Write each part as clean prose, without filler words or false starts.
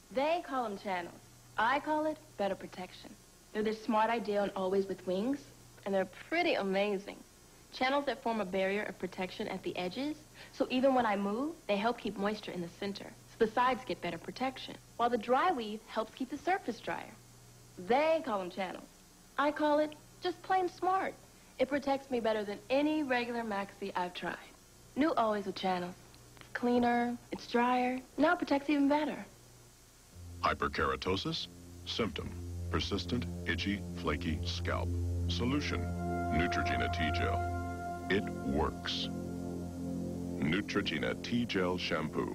They call them channels. I call it better protection. They're this smart idea and always with wings, and they're pretty amazing. Channels that form a barrier of protection at the edges, so even when I move, they help keep moisture in the center, so the sides get better protection, while the dry weave helps keep the surface drier. They call them channels. I call it just plain smart. It protects me better than any regular maxi I've tried. New Always with channels. It's cleaner, it's drier, now it protects even better. Hyperkeratosis? Symptom: persistent, itchy, flaky scalp. Solution: Neutrogena T-Gel. It works. Neutrogena T-Gel Shampoo.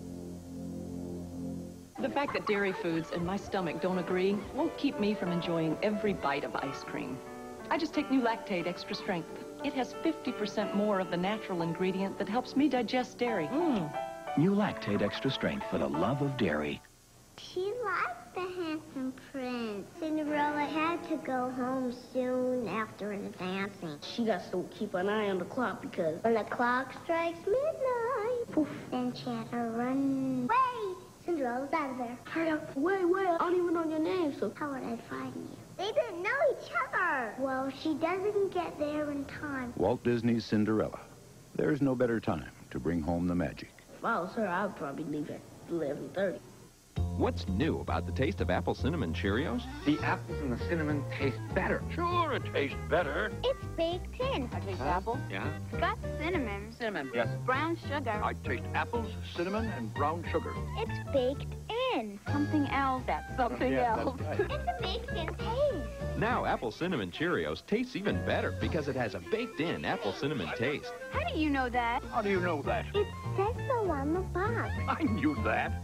The fact that dairy foods and my stomach don't agree won't keep me from enjoying every bite of ice cream. I just take New Lactaid Extra Strength. It has 50% more of the natural ingredient that helps me digest dairy. New Lactaid Extra Strength for the love of dairy. She liked the handsome prince. Cinderella had to go home soon after the dancing. She got to keep an eye on the clock because when the clock strikes midnight, poof, then she had to run away. Cinderella's out of there. Hurry up. Wait, I don't even know your name, so how would I find you? They didn't know each other. Well, she doesn't get there in time. Walt Disney's Cinderella. There's no better time to bring home the magic. If I was her, I would probably leave at 11:30. What's new about the taste of Apple Cinnamon Cheerios? The apples and the cinnamon taste better. Sure, it tastes better. It's baked in. I taste apple. Yeah? It's got cinnamon. Cinnamon. Yes. Brown sugar. I taste apples, cinnamon, and brown sugar. It's baked in. Something else. That's something else. That's right. It's a baked-in taste. Now Apple Cinnamon Cheerios tastes even better because it has a baked-in apple cinnamon taste. How do you know that? How do you know that? It says so on the box. I knew that.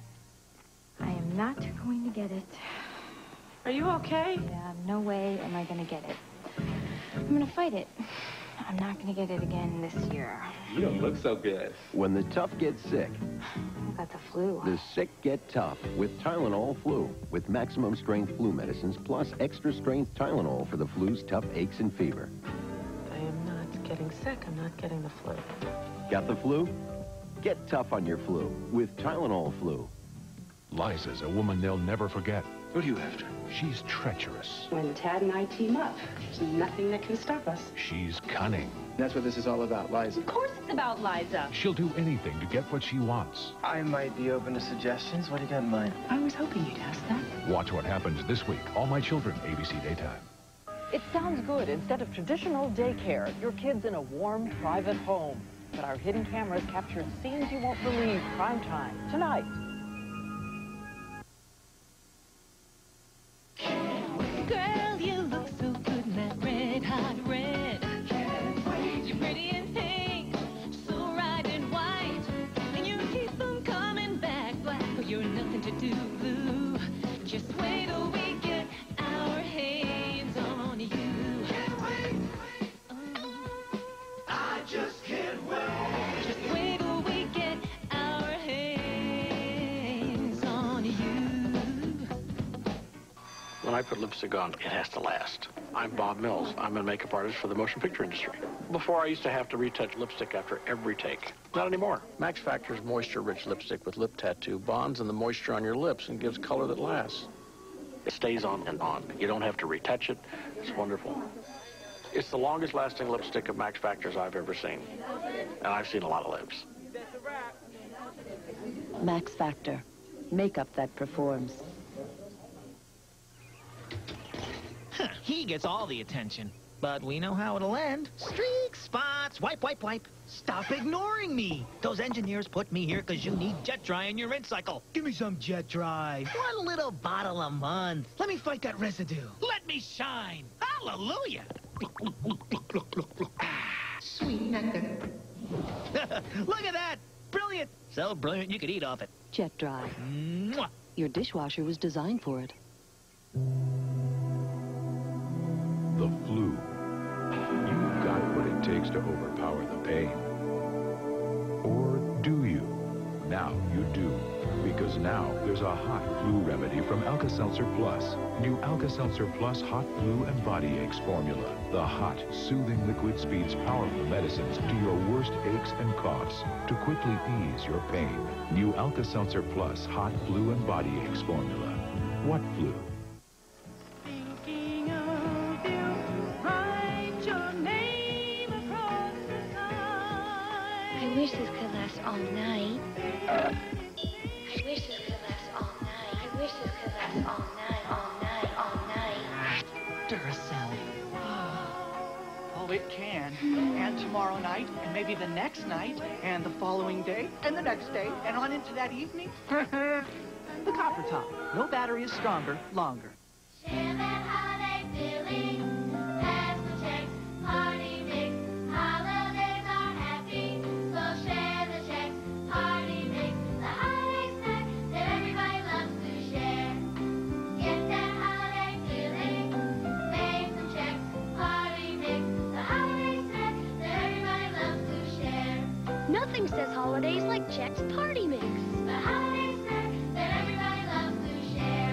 I am not going to get it. Are you okay? Yeah, no way am I going to get it. I'm going to fight it. I'm not going to get it again this year. You don't look so good. When the tough get sick, I got the flu. the sick get tough with Tylenol Flu. With maximum strength flu medicines plus extra strength Tylenol for the flu's tough aches and fever. I am not getting sick. I'm not getting the flu. Got the flu? Get tough on your flu with Tylenol Flu. Liza's a woman they'll never forget. What are you after? She's treacherous. When Tad and I team up, there's nothing that can stop us. She's cunning. That's what this is all about, Liza. Of course it's about Liza. She'll do anything to get what she wants. I might be open to suggestions. What do you got in mind? I was hoping you'd ask that. Watch what happens this week. All My Children, ABC Daytime. It sounds good. Instead of traditional daycare, your kid's in a warm, private home. But our hidden cameras captured scenes you won't believe. Prime time tonight. Girl, you look so good in that red, hot red. You're pretty in pink, so right in white. And you keep them coming back black, but you're nothing to do blue. Just wait till we get our hands on you. Can't wait. I just can't wait. Just wait till we get our hands on you. When I put lipstick on, it has to last. I'm Bob Mills. I'm a makeup artist for the motion picture industry. Before, I used to have to retouch lipstick after every take. Not anymore. Max Factor's moisture-rich lipstick with lip tattoo bonds in the moisture on your lips and gives color that lasts. It stays on and on. You don't have to retouch it. It's wonderful. It's the longest-lasting lipstick of Max Factor's I've ever seen. And I've seen a lot of lips. Max Factor. Makeup that performs. He gets all the attention. But we know how it'll end. Streaks, spots, wipe, wipe, wipe. Stop ignoring me. Those engineers put me here because you need jet dry in your rinse cycle. Give me some jet dry. One little bottle a month. Let me fight that residue. Let me shine. Hallelujah. Sweet nectar. Look at that. Brilliant. So brilliant you could eat off it. Jet dry. Mwah. Your dishwasher was designed for it. The flu. You've got what it takes to overpower the pain. Or do you? Now you do. Because now there's a hot flu remedy from Alka-Seltzer Plus. New Alka-Seltzer Plus Hot Flu and Body Aches formula. The hot, soothing liquid speeds powerful medicines to your worst aches and coughs to quickly ease your pain. New Alka-Seltzer Plus Hot Flu and Body Aches formula. What flu? Thinking of you, write your name across the sky. I wish this could last all night. I wish this could last all night. I wish this could last all night, all night, all night. Duracell. Oh, it can. And tomorrow night, and maybe the next night, and the following day, and the next day, and on into that evening. The Copper Top. No battery is stronger, longer. Share that holiday feeling. Pass the checks, party mix. Holidays are happy, so share the checks, party mix. The holiday snack that everybody loves to share. Get that holiday feeling. Make some checks, party mix. The holiday snack that everybody loves to share. Nothing says holidays like Chex Party Mix. The holiday snack that everybody loves to share.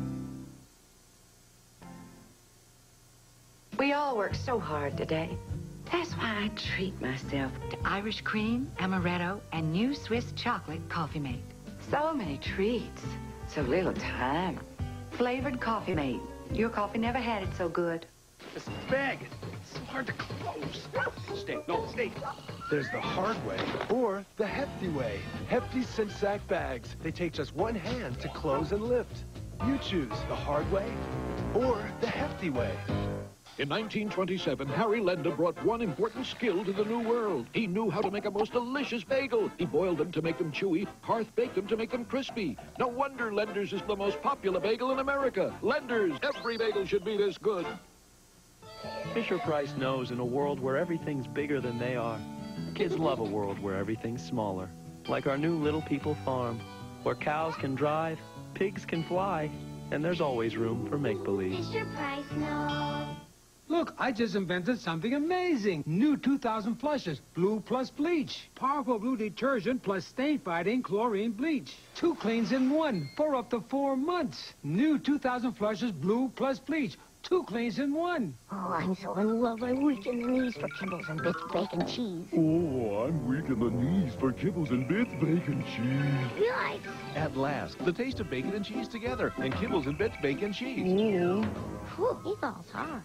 We all work so hard today. That's why I treat myself to Irish cream, amaretto, and new Swiss chocolate Coffee Mate. So many treats, so little time. Flavored Coffee Mate. Your coffee never had it so good. This bag, it's so hard to close. Stay, no, stay. There's the hard way or the hefty way. Hefty cinch sack bags. They take just one hand to close and lift. You choose the hard way or the hefty way. In 1927, Harry Lender brought one important skill to the new world. He knew how to make a most delicious bagel. He boiled them to make them chewy, hearth-baked them to make them crispy. No wonder Lender's is the most popular bagel in America. Lender's, every bagel should be this good. Fisher-Price knows in a world where everything's bigger than they are, kids love a world where everything's smaller. Like our new Little People farm, where cows can drive, pigs can fly, and there's always room for make-believe. Fisher-Price knows. Look, I just invented something amazing. New 2000 flushes, blue plus bleach. Powerful blue detergent plus stain-fighting chlorine bleach. 2 cleans in 1 for up to 4 months. New 2000 flushes, blue plus bleach. 2 cleans in 1. Oh, I'm so in love. I'm weak in the knees for kibbles and bits, bacon, cheese. Oh, I'm weak in the knees for kibbles and bits, bacon, cheese. Nice. At last, the taste of bacon and cheese together, and kibbles and bits, bacon, cheese. Whew, he falls hard.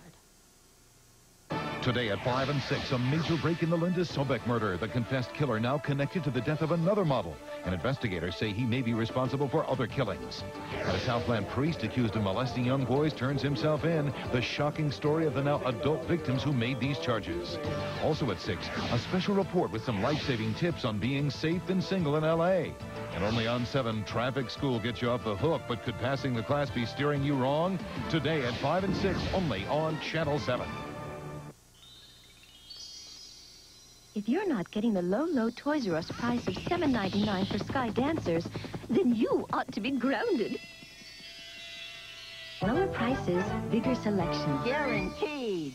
Today at 5 and 6, a major break in the Linda Sobek murder. The confessed killer now connected to the death of another model. And investigators say he may be responsible for other killings. And a Southland priest accused of molesting young boys turns himself in. The shocking story of the now adult victims who made these charges. Also at 6, a special report with some life-saving tips on being safe and single in L.A. And only on 7, traffic school gets you off the hook, but could passing the class be steering you wrong? Today at 5 and 6, only on Channel 7. If you're not getting the low Toys R Us price of $7.99 for Sky Dancers, then you ought to be grounded. Lower prices, bigger selection. Guaranteed.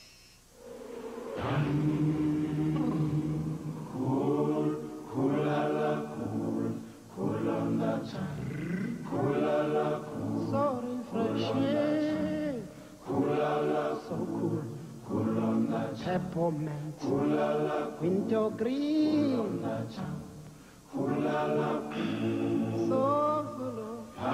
So refreshing. So cool. Peppermint, winter green, so full of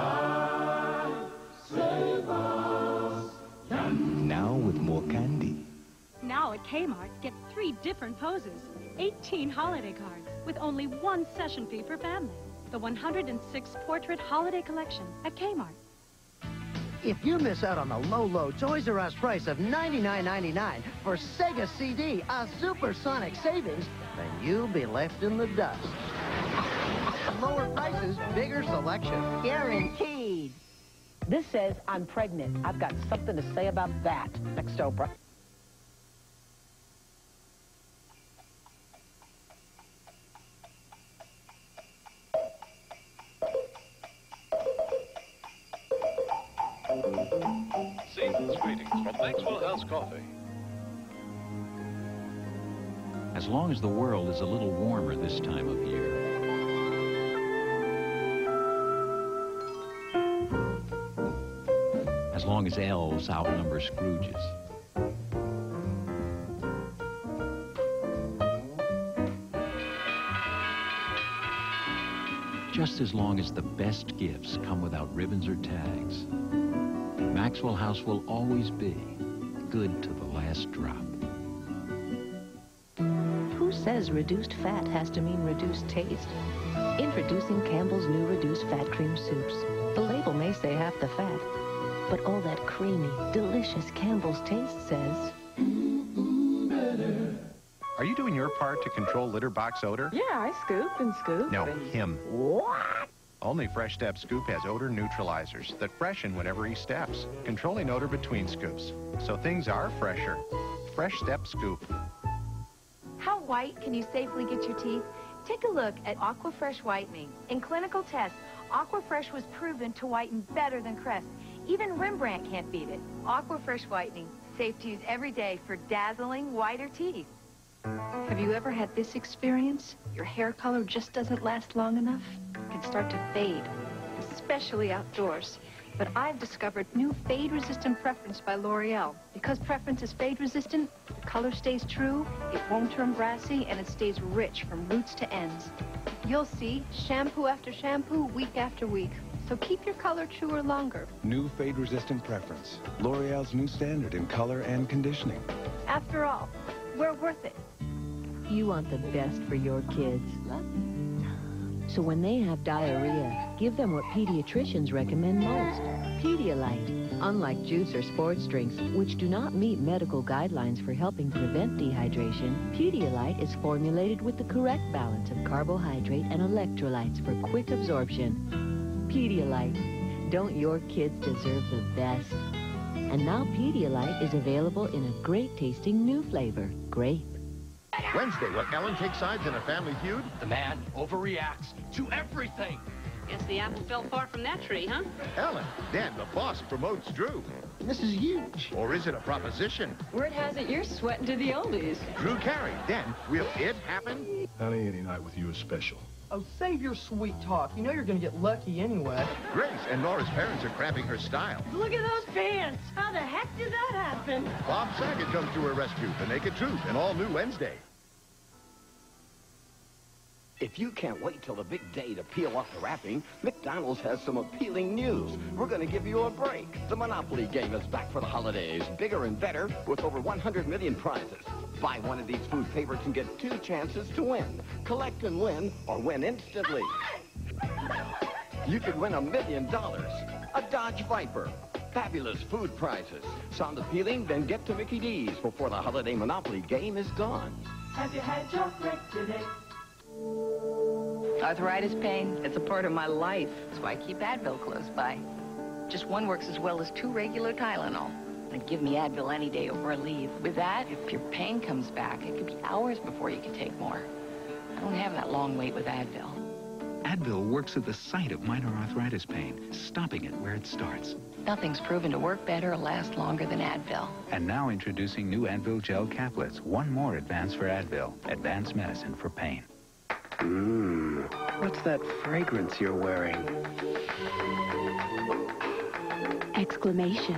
savors. Now with more candy. Now at Kmart, get 3 different poses, 18 holiday cards, with only 1 session fee per family. The 106 Portrait Holiday Collection at Kmart. If you miss out on the low Toys R Us price of $99.99 for Sega CD, a supersonic savings, then you'll be left in the dust. Lower prices, bigger selection. Guaranteed. This says I'm pregnant. I've got something to say about that. Next Oprah. Season's greetings from Maxwell House Coffee. As long as the world is a little warmer this time of year, as long as elves outnumber Scrooges. Just as long as the best gifts come without ribbons or tags, Maxwell House will always be good to the last drop. Who says reduced fat has to mean reduced taste? Introducing Campbell's new reduced fat cream soups. The label may say half the fat, but all that creamy, delicious Campbell's taste says... Are you doing your part to control litter box odor? Yeah, I scoop and scoop. No, and... him. What? Only Fresh Step Scoop has odor neutralizers that freshen whenever he steps, controlling odor between scoops. So things are fresher. Fresh Step Scoop. How white can you safely get your teeth? Take a look at Aquafresh Whitening. In clinical tests, Aquafresh was proven to whiten better than Crest. Even Rembrandt can't beat it. Aquafresh Whitening, safe to use every day for dazzling whiter teeth. Have you ever had this experience? Your hair color just doesn't last long enough? It can start to fade, especially outdoors. But I've discovered new fade-resistant Preference by L'Oreal. Because Preference is fade-resistant, the color stays true, it won't turn brassy, and it stays rich from roots to ends. You'll see, shampoo after shampoo, week after week. So keep your color truer longer. New fade-resistant Preference. L'Oreal's new standard in color and conditioning. After all, we're worth it. You want the best for your kids. So when they have diarrhea, give them what pediatricians recommend most. Pedialyte. Unlike juice or sports drinks, which do not meet medical guidelines for helping prevent dehydration, Pedialyte is formulated with the correct balance of carbohydrate and electrolytes for quick absorption. Pedialyte. Don't your kids deserve the best? And now Pedialyte is available in a great-tasting new flavor, grape. Wednesday, will Ellen take sides in a family feud? The man overreacts to everything. Guess the apple fell far from that tree, huh? Ellen, then the boss promotes Drew. This is huge. Or is it a proposition? Word has it you're sweating to the oldies. Drew Carey, then will it happen? Honey, any night with you is special. Oh, save your sweet talk. You know you're going to get lucky anyway. Grace and Nora's parents are cramping her style. Look at those pants. How the heck did that happen? Bob Saget comes to her rescue. The Naked Truth, an all-new Wednesday. If you can't wait till the big day to peel off the wrapping, McDonald's has some appealing news. We're going to give you a break. The Monopoly game is back for the holidays, bigger and better, with over 100 million prizes. Buy one of these food favorites and get 2 chances to win. Collect and win, or win instantly. You could win $1 million, a Dodge Viper, fabulous food prizes. Sound appealing? Then get to Mickey D's before the holiday Monopoly game is gone. Have you had your break today? Arthritis pain, it's a part of my life. That's why I keep Advil close by. Just one works as well as 2 regular Tylenol. And give me Advil any day over a leave. With that, if your pain comes back, it could be hours before you can take more. I don't have that long wait with Advil. Advil works at the site of minor arthritis pain, stopping it where it starts. Nothing's proven to work better or last longer than Advil. And now introducing new Advil Gel Caplets. One more advance for Advil. Advanced medicine for pain. What's that fragrance you're wearing? Exclamation.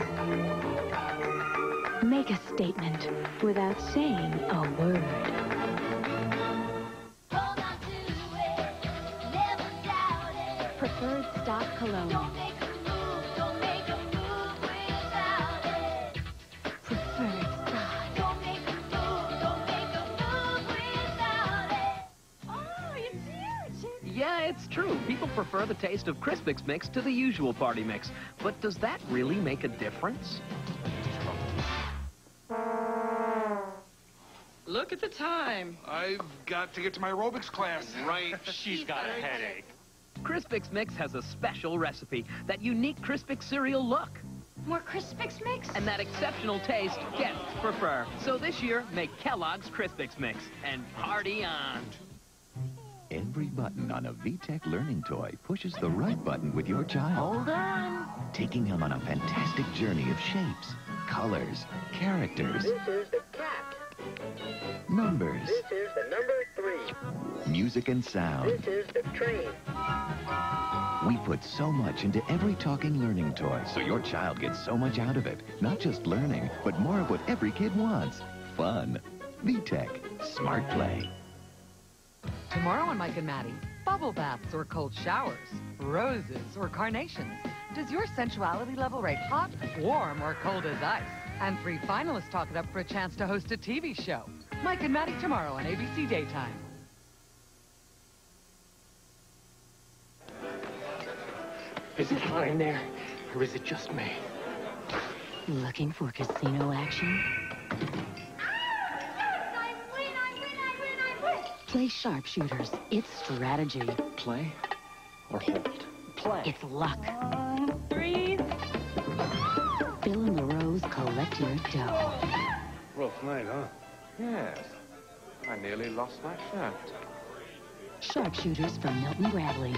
Make a statement without saying a word. Preferred stock cologne. Yeah, it's true. People prefer the taste of Crispix Mix to the usual party mix. But does that really make a difference? Look at the time. I've got to get to my aerobics class. Right, she's got a headache. Crispix Mix has a special recipe, that unique Crispix cereal look. More Crispix Mix? And that exceptional taste guests prefer. So this year, make Kellogg's Crispix Mix and party on. Every button on a VTech learning toy pushes the right button with your child. Hold on. Taking them on a fantastic journey of shapes, colors, characters, This is the cat. numbers, This is the number 3. music and sound. This is the train. We put so much into every talking learning toy, so your child gets so much out of it. Not just learning, but more of what every kid wants. Fun. VTech. Smart Play. Tomorrow on Mike and Maddie, bubble baths or cold showers, roses or carnations. Does your sensuality level rate hot, warm, or cold as ice? And 3 finalists talk it up for a chance to host a TV show. Mike and Maddie tomorrow on ABC Daytime. Is it fine there, or is it just me? Looking for casino action? Play sharpshooters. It's strategy. Play or hold? Play. It's luck. 3. Bill and LaRose collect your dough. Rough night, huh? Yes. I nearly lost my shirt. Sharpshooters from Milton Bradley.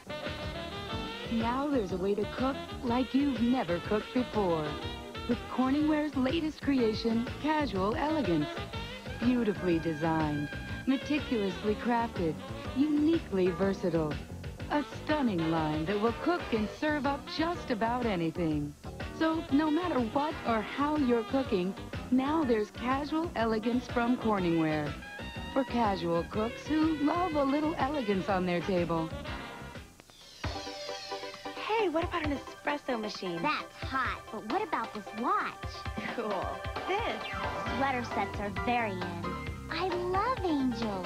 Now there's a way to cook like you've never cooked before. With Corningware's latest creation, Casual Elegance. Beautifully designed, meticulously crafted, uniquely versatile. A stunning line that will cook and serve up just about anything. So no matter what or how you're cooking, now there's Casual Elegance from Corningware. For casual cooks who love a little elegance on their table. Hey, what about an espresso machine? That's hot, but what about this watch? Cool. This. Sweater sets are very in. I love angels.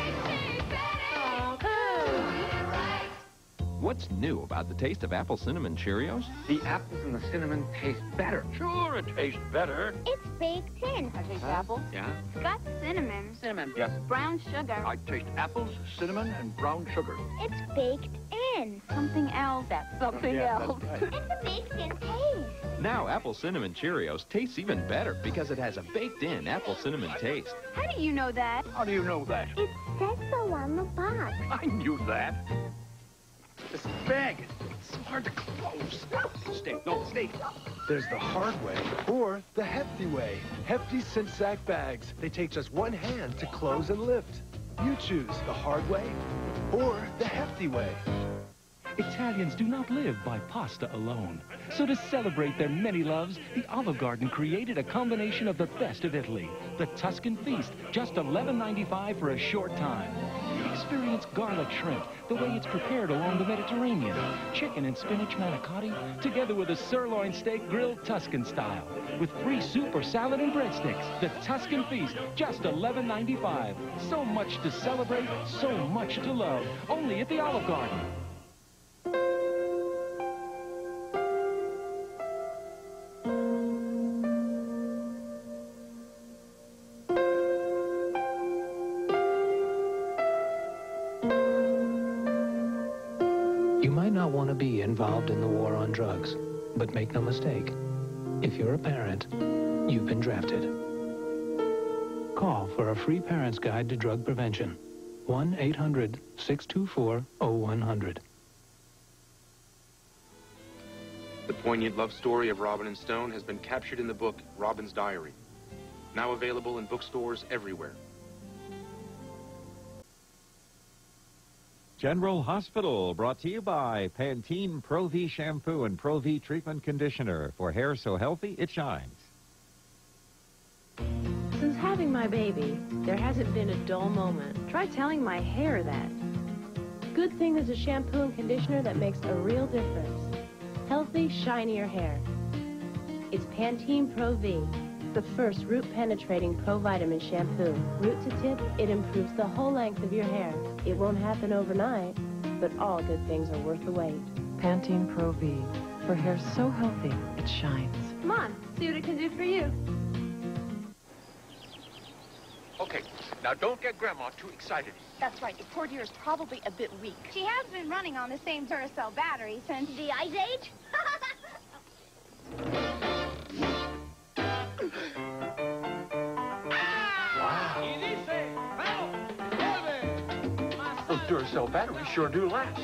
What's new about the taste of apple cinnamon Cheerios? The apples and the cinnamon taste better. Sure, it tastes better. It's baked in. I taste apple. Yeah? It's got cinnamon. Cinnamon. Yes. Brown sugar. I taste apples, cinnamon, and brown sugar. It's baked in. Something else. That's something else. It's a baked-in taste. Now apple cinnamon Cheerios tastes even better because it has a baked-in apple cinnamon taste. How do you know that? How do you know that? It says so on the box. I knew that. This bag, it's so hard to close. Stay. There's the hard way or the hefty way. Hefty cinch sack bags. They take just one hand to close and lift. You choose the hard way or the hefty way. Italians do not live by pasta alone. So to celebrate their many loves, the Olive Garden created a combination of the best of Italy. The Tuscan Feast, just $11.95 for a short time. Experience garlic shrimp, the way it's prepared along the Mediterranean. Chicken and spinach manicotti, together with a sirloin steak grilled Tuscan style. With free soup or salad and breadsticks. The Tuscan Feast, just $11.95. So much to celebrate, so much to love. Only at the Olive Garden. You might not want to be involved in the war on drugs, but make no mistake, if you're a parent, you've been drafted. Call for a free parent's guide to drug prevention. 1-800-624-0100. The poignant love story of Robin and Stone has been captured in the book Robin's Diary, now available in bookstores everywhere. General Hospital, brought to you by Pantene Pro-V Shampoo and Pro-V Treatment Conditioner for hair so healthy it shines. Since having my baby, there hasn't been a dull moment. Try telling my hair that. Good thing there's a shampoo and conditioner that makes a real difference. Healthy, shinier hair. It's Pantene Pro-V, the first root-penetrating pro-vitamin shampoo. Root to tip, it improves the whole length of your hair. It won't happen overnight, but all good things are worth the wait. Pantene Pro-V, for hair so healthy, it shines. Come on, see what it can do for you. Okay, now don't get Grandma too excited. That's right. Your poor dear is probably a bit weak. She has been running on the same Duracell battery since the Ice Age. Those Duracell batteries sure do last.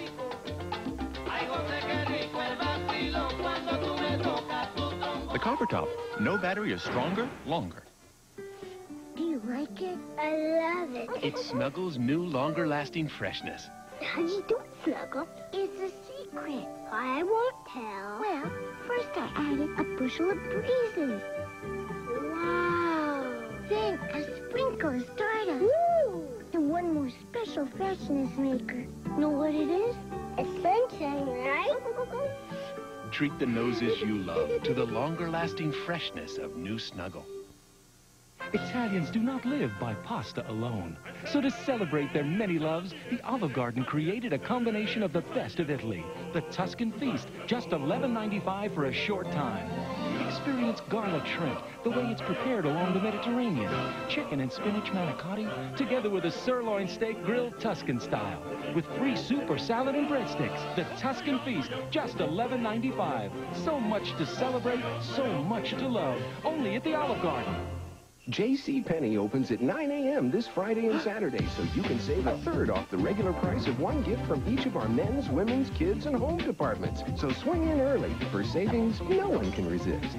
The Copper Top. No battery is stronger, longer. Do you like it? I love it. It snuggles new, longer-lasting freshness. Honey, don't Snuggle, it's a secret. I won't tell. Well, first I added a bushel of breezes. Wow. Then a sprinkle of stardust. Woo! And one more special freshness maker. Know what it is? It's sunshine, right? Treat the noses you love to the longer-lasting freshness of new Snuggle. Italians do not live by pasta alone. So to celebrate their many loves, the Olive Garden created a combination of the best of Italy. The Tuscan Feast, just $11.95 for a short time. Experience garlic shrimp, the way it's prepared along the Mediterranean. Chicken and spinach manicotti, together with a sirloin steak grilled Tuscan style. With free soup or salad and breadsticks. The Tuscan Feast, just $11.95. So much to celebrate, so much to love. Only at the Olive Garden. JCPenney opens at 9 a.m. this Friday and Saturday, so you can save a third off the regular price of one gift from each of our men's, women's, kids, and home departments. So swing in early for savings no one can resist.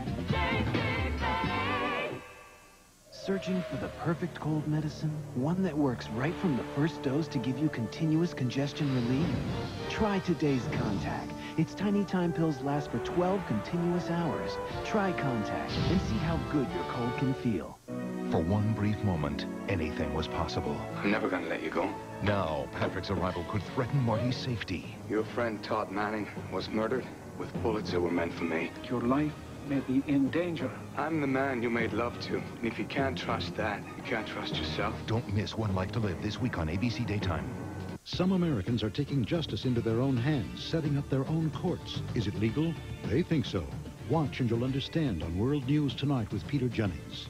Searching for the perfect cold medicine? One that works right from the first dose to give you continuous congestion relief? Try today's Contact. Its tiny time pills last for 12 continuous hours. Try Contact and see how good your cold can feel. For one brief moment, anything was possible. I'm never gonna let you go. Now, Patrick's arrival could threaten Marty's safety. Your friend Todd Manning was murdered with bullets that were meant for me. Your life may be in danger. I'm the man you made love to. And if you can't trust that, you can't trust yourself. Don't miss One Life to Live this week on ABC Daytime. Some Americans are taking justice into their own hands, setting up their own courts. Is it legal? They think so. Watch and you'll understand on World News Tonight with Peter Jennings.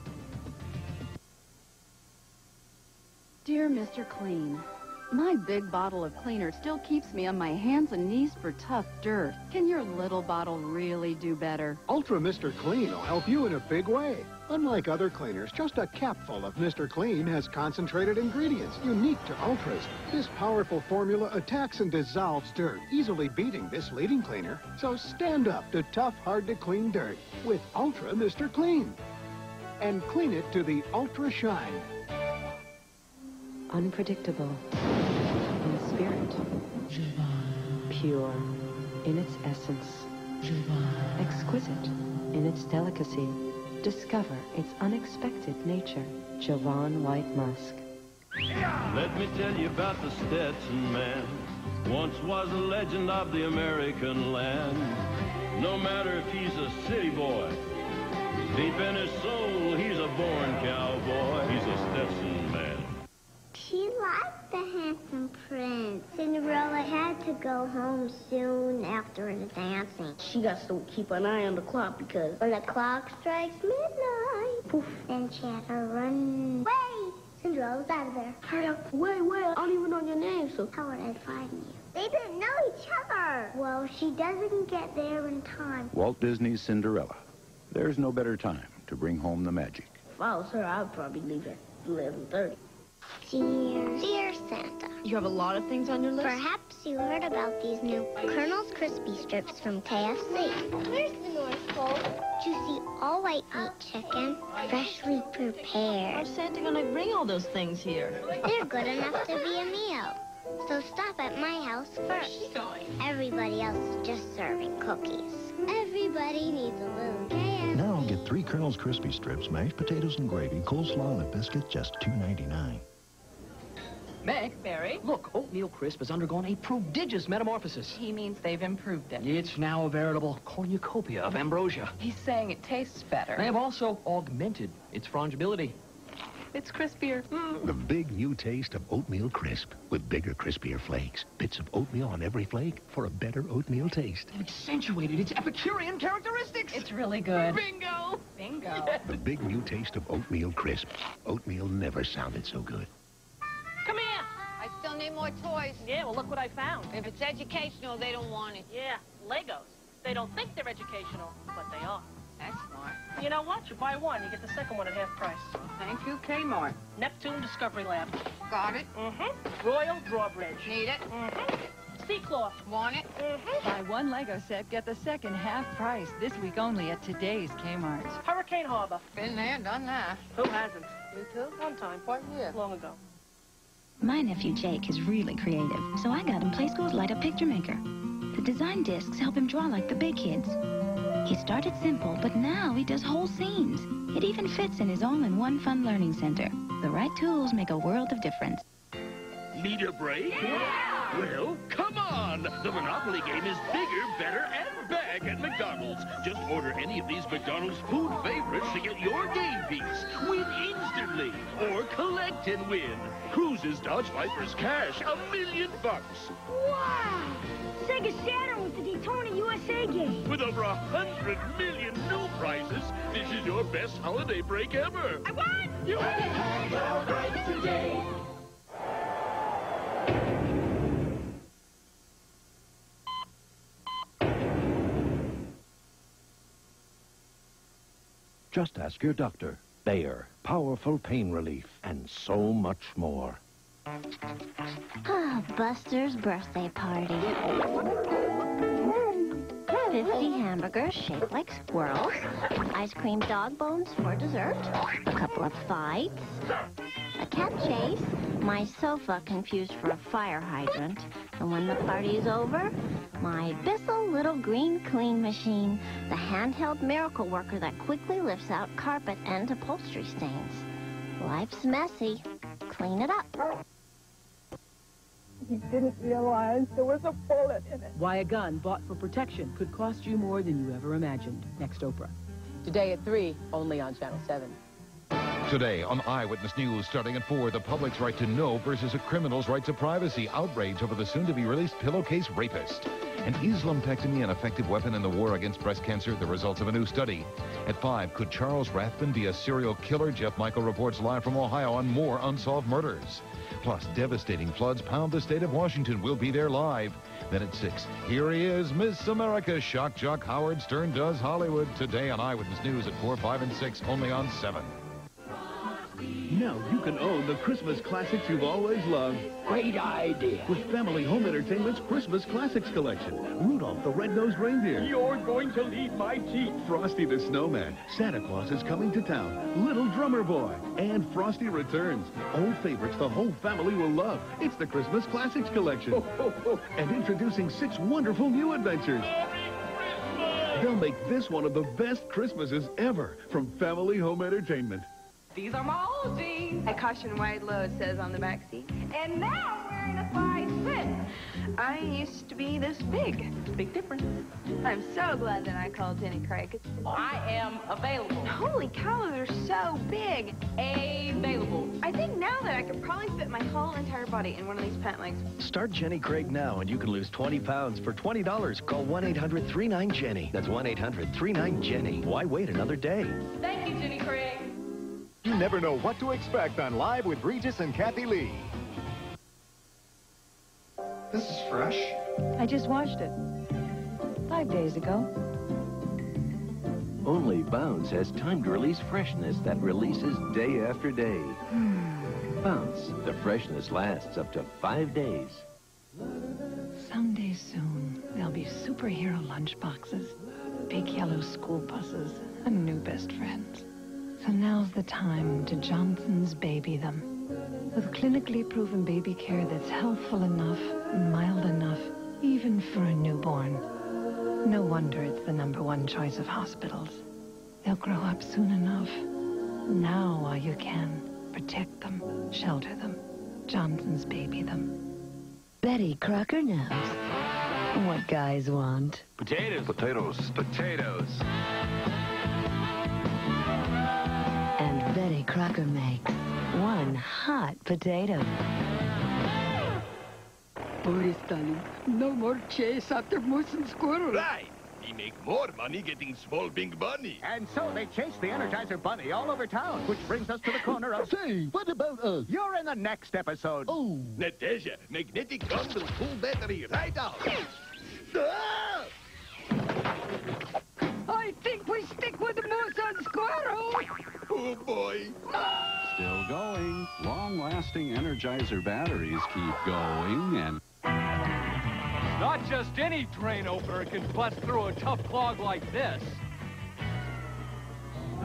Dear Mr. Clean, my big bottle of cleaner still keeps me on my hands and knees for tough dirt. Can your little bottle really do better? Ultra Mr. Clean will help you in a big way. Unlike other cleaners, just a capful of Mr. Clean has concentrated ingredients unique to Ultras. This powerful formula attacks and dissolves dirt, easily beating this leading cleaner. So stand up to tough, hard-to-clean dirt with Ultra Mr. Clean. And clean it to the Ultra Shine. Unpredictable in spirit, pure in its essence, exquisite in its delicacy. Discover its unexpected nature. Jovan White Musk. Let me tell you about the Stetson man. Once was a legend of the American land. No matter if he's a city boy, deep in his soul, he's a born cowboy. He's a Stetson man. She liked the handsome prince. Cinderella had to go home soon after the dancing. She got to keep an eye on the clock because when the clock strikes midnight, poof, then she had to run away. Cinderella's out of there. Hurry up. Wait, I don't even know your name, so how would I find you? They didn't know each other. Well, she doesn't get there in time. Walt Disney's Cinderella. There's no better time to bring home the magic. If I was her, I'd probably leave at 11:30. Dear Santa. You have a lot of things on your list? Perhaps you heard about these new Colonel's Crispy Strips from KFC. Here's the North Pole. Juicy, all-white meat chicken, freshly prepared. How's Santa gonna bring all those things here? They're good enough to be a meal. So stop at my house first. Everybody else is just serving cookies. Everybody needs a little KFC. Now get 3 Colonel's Crispy Strips, mashed potatoes and gravy, coleslaw, and a biscuit, just $2.99. Meg, Barry, look, Oatmeal Crisp has undergone a prodigious metamorphosis. He means they've improved it. It's now a veritable cornucopia of ambrosia. He's saying it tastes better. They have also augmented its frangibility. It's crispier. The big new taste of Oatmeal Crisp with bigger, crispier flakes. Bits of oatmeal on every flake for a better oatmeal taste. They've accentuated its Epicurean characteristics. It's really good. Bingo! Bingo. The big new taste of Oatmeal Crisp. Oatmeal never sounded so good. Come here. I still need more toys. Yeah, well, look what I found. If it's educational, they don't want it. Yeah, Legos. They don't think they're educational, but they are. That's smart. You know what? You buy one, you get the second one at half price. Thank you, Kmart. Neptune Discovery Lab. Got it. Royal Drawbridge. Need it. Seacloth. Want it. Buy one Lego set, get the second half price. This week only at today's Kmart. Hurricane Harbor. Been there, done that. Who hasn't? You too? One time. What year? Long ago. My nephew Jake is really creative, so I got him Play School's Light Up Picture Maker. The design discs help him draw like the big kids. He started simple, but now he does whole scenes. It even fits in his all-in-one fun learning center. The right tools make a world of difference. Need a break? Yeah! Well, come on! The Monopoly game is bigger, better, and back at McDonald's. Just order any of these McDonald's food favorites to get your game piece. Win instantly, or collect and win. Cruises, Dodge Vipers, cash, $1 million. Wow! Sega Saturn with the Daytona USA game. With over 100 million new prizes, this is your best holiday break ever. I won! You had your break today. Just ask your doctor. Bayer, powerful pain relief, and so much more. Ah, Buster's birthday party. 50 hamburgers shaped like squirrels, ice cream dog bones for dessert, a couple of fights, a cat chase, my sofa confused for a fire hydrant, and when the party's over, my Bissell little green clean machine, the handheld miracle worker that quickly lifts out carpet and upholstery stains. Life's messy. Clean it up. He didn't realize there was a bullet in it. Why a gun bought for protection could cost you more than you ever imagined. Next Oprah. Today at 3, only on Channel 7. Today on Eyewitness News, starting at 4, the public's right to know versus a criminal's right to privacy. Outrage over the soon-to-be-released pillowcase rapist. And is lumpectomy an effective weapon in the war against breast cancer? The results of a new study. At 5, could Charles Rathbun be a serial killer? Jeff Michael reports live from Ohio on more unsolved murders. Plus, devastating floods pound the state of Washington. We'll be there live. Then at 6, here he is, Miss America. Shock jock Howard Stern does Hollywood. Today on Eyewitness News at 4, 5, and 6, only on 7. Now you can own the Christmas classics you've always loved. Great idea. With Family Home Entertainment's Christmas Classics collection. Rudolph the Red-Nosed Reindeer. You're going to lead my team. Frosty the Snowman. Santa Claus is Coming to Town. Little Drummer Boy. And Frosty Returns. Old favorites the whole family will love. It's the Christmas Classics collection. And introducing 6 wonderful new adventures. They'll make this one of the best Christmases ever from Family Home Entertainment. These are my old jeans. A caution wide load says on the back seat. And now I'm wearing a size fit. I used to be this big. Big difference. I'm so glad that I called Jenny Craig. I am available. Holy cow, they're so big. Available. I think now that I could probably fit my whole entire body in one of these pant legs. Start Jenny Craig now and you can lose 20 pounds for $20. Call 1-800-39-JENNY. That's 1-800-39-JENNY. Why wait another day? Thank you, Jenny Craig. You never know what to expect on Live with Regis and Kathy Lee. This is fresh. I just washed it 5 days ago. Only Bounce has time-to-release freshness that releases day after day. Bounce, the freshness lasts up to 5 days. Someday soon, there'll be superhero lunchboxes, big yellow school buses, and new best friends. So now's the time to Johnson's Baby them. With clinically proven baby care that's healthful enough, mild enough, even for a newborn. No wonder it's the #1 choice of hospitals. They'll grow up soon enough. Now while you can, protect them, shelter them. Johnson's Baby them. Betty Crocker knows what guys want. Potatoes. Potatoes. Potatoes. And Betty Crocker makes one hot potato. Boris, darling, no more chase after moose and squirrel. Right. He make more money getting small big bunny. And so they chase the Energizer Bunny all over town, which brings us to the corner of... Say, what about us? You're in the next episode. Oh. Natasha, magnetic gun will pull battery right out. Ah! I think we stick with the moose and squirrel. Oh, boy. Still going. Long-lasting Energizer batteries keep going, and... Not just any drain opener can bust through a tough clog like this.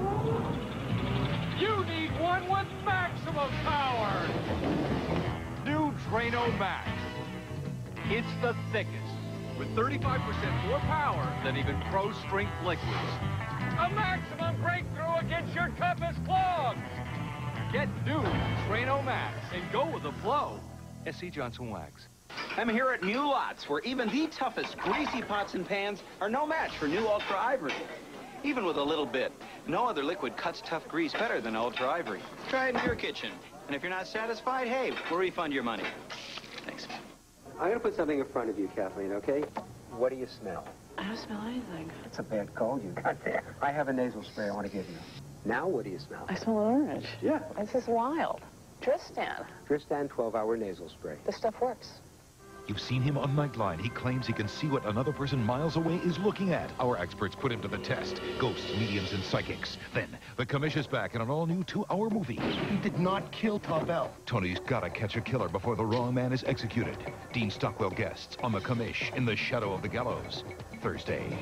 You need one with maximum power. new Drano Max. It's the thickest, with 35% more power than even pro-strength liquids. A maximum breakthrough against your toughest clogs. Get new Drano Max and go with the flow. S.C. Johnson Wax. I'm here at New Lots, where even the toughest greasy pots and pans are no match for new Ultra Ivory. Even with a little bit, no other liquid cuts tough grease better than Ultra Ivory. Try it in your kitchen. And if you're not satisfied, hey, we'll refund your money. Thanks. I'm going to put something in front of you, Kathleen, okay? What do you smell? I don't smell anything. It's a bad cold you got there. I have a nasal spray I want to give you. Now what do you smell? I smell an orange. Yeah. This is wild. Tristan. Tristan 12-hour nasal spray. This stuff works. You've seen him on Nightline. He claims he can see what another person miles away is looking at. Our experts put him to the test. Ghosts, mediums, and psychics. Then, the commish is back in an all-new 2-hour movie. He did not kill Tarbell. Tony's gotta catch a killer before the wrong man is executed. Dean Stockwell guests on the commish in the shadow of the gallows. Thursday.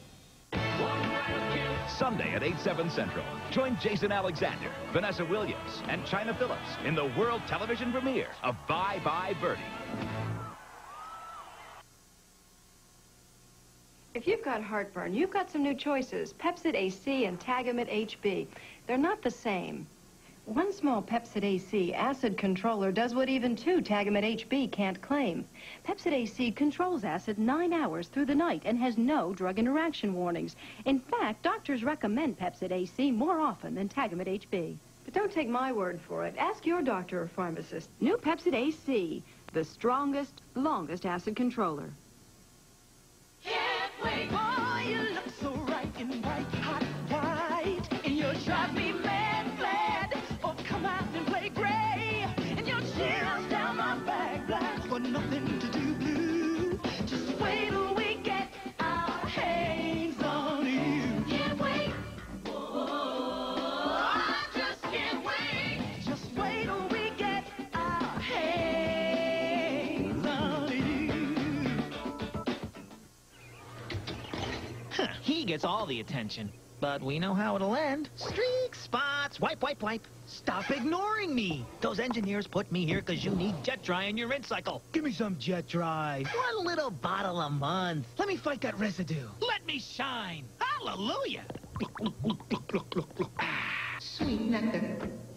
Sunday at 8/7 Central. Join Jason Alexander, Vanessa Williams, and China Phillips in the world television premiere of Bye Bye Birdie. If you've got heartburn, you've got some new choices, Pepcid AC and Tagamet HB. They're not the same. One small Pepcid AC acid controller does what even 2 Tagamet HB can't claim. Pepcid AC controls acid 9 hours through the night and has no drug interaction warnings. In fact, doctors recommend Pepcid AC more often than Tagamet HB. But don't take my word for it. Ask your doctor or pharmacist. New Pepcid AC, the strongest, longest acid controller. Wait, boy, you look so right in white, hot white, and you drive me mad, glad. Oh, come out and play gray, and your chills down my back, black for nothing to do blue. Just wait till we get our hands on you. Can't wait. Whoa, I just can't wait. Just wait till we get our hands on you. He gets all the attention, but we know how it'll end. Streaks, spots, wipe, wipe, wipe. Stop ignoring me. Those engineers put me here because you need jet dry in your rinse cycle. Give me some jet dry. One little bottle a month. Let me fight that residue. Let me shine. Hallelujah. Sweet nectar.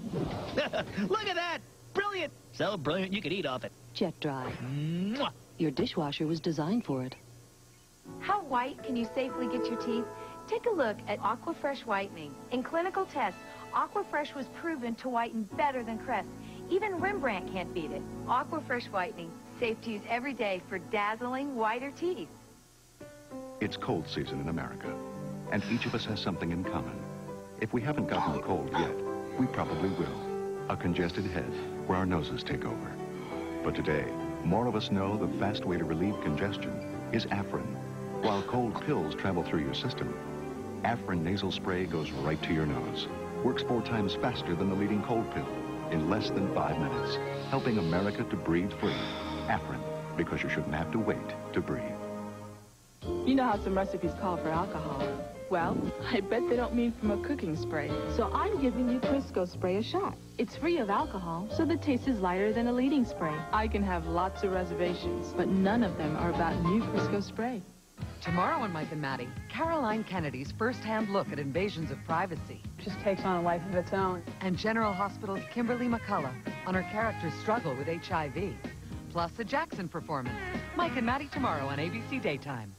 Look at that. Brilliant. So brilliant you could eat off it. Jet dry. Mwah. Your dishwasher was designed for it. How white can you safely get your teeth? Take a look at Aquafresh Whitening. In clinical tests, Aquafresh was proven to whiten better than Crest. Even Rembrandt can't beat it. Aquafresh Whitening, safe to use every day for dazzling whiter teeth. It's cold season in America, and each of us has something in common. If we haven't gotten a cold yet, we probably will. A congested head, where our noses take over. But today, more of us know the fast way to relieve congestion is Afrin. While cold pills travel through your system, Afrin nasal spray goes right to your nose. Works 4 times faster than the leading cold pill in less than 5 minutes, helping America to breathe free. Afrin, because you shouldn't have to wait to breathe. You know how some recipes call for alcohol. Well, I bet they don't mean from a cooking spray. So I'm giving you Crisco Spray a shot. It's free of alcohol, so the taste is lighter than a leading spray. I can have lots of reservations, but none of them are about new Crisco Spray. Tomorrow on Mike and Maddie, Caroline Kennedy's first-hand look at invasions of privacy. Just takes on a life of its own. And General Hospital's Kimberly McCullough on her character's struggle with HIV. Plus a Jackson performance. Mike and Maddie tomorrow on ABC Daytime.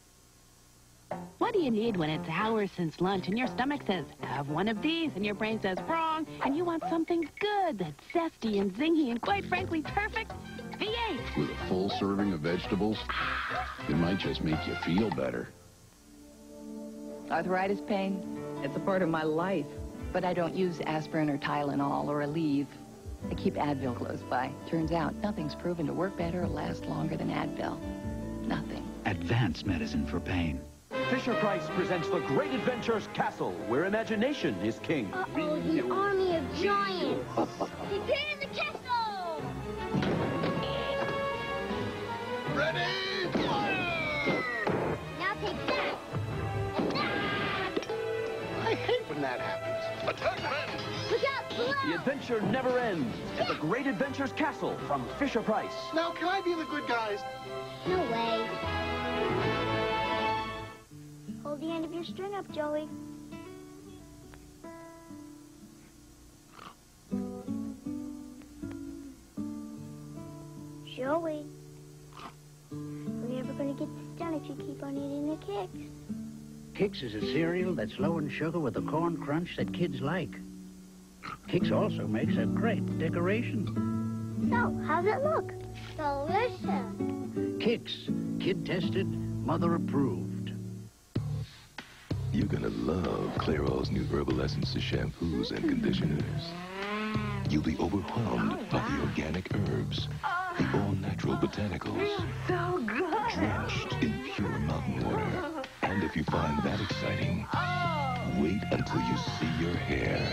What do you need when it's hours since lunch and your stomach says, have one of these, and your brain says, wrong, and you want something good that's zesty and zingy and quite frankly perfect? V8. With a full serving of vegetables, it might just make you feel better. Arthritis pain, it's a part of my life. But I don't use aspirin or Tylenol or Aleve. I keep Advil close by. Turns out nothing's proven to work better or last longer than Advil. Nothing. Advanced medicine for pain. Fisher-Price presents The Great Adventures Castle, where imagination is king. Uh-oh, the army of giants. Prepare the castle! Ready? Fire! Now take that! And that! I hate when that happens. Attack, men! Look out, below! The adventure never ends at the Great Adventures Castle from Fisher-Price. Now, can I be the good guys? No way. Hold the end of your string up, Joey. Joey, we're never going to get this done if you keep on eating the Kix. Kix is a cereal that's low in sugar with a corn crunch that kids like. Kix also makes a great decoration. So, how's it look? Delicious. Kix, kid-tested, mother-approved. You're gonna love Clairol's new herbal essences, shampoos, and conditioners. You'll be overwhelmed by the organic herbs, the all-natural botanicals, So good. drenched in pure mountain water. And if you find that exciting, wait until you see your hair.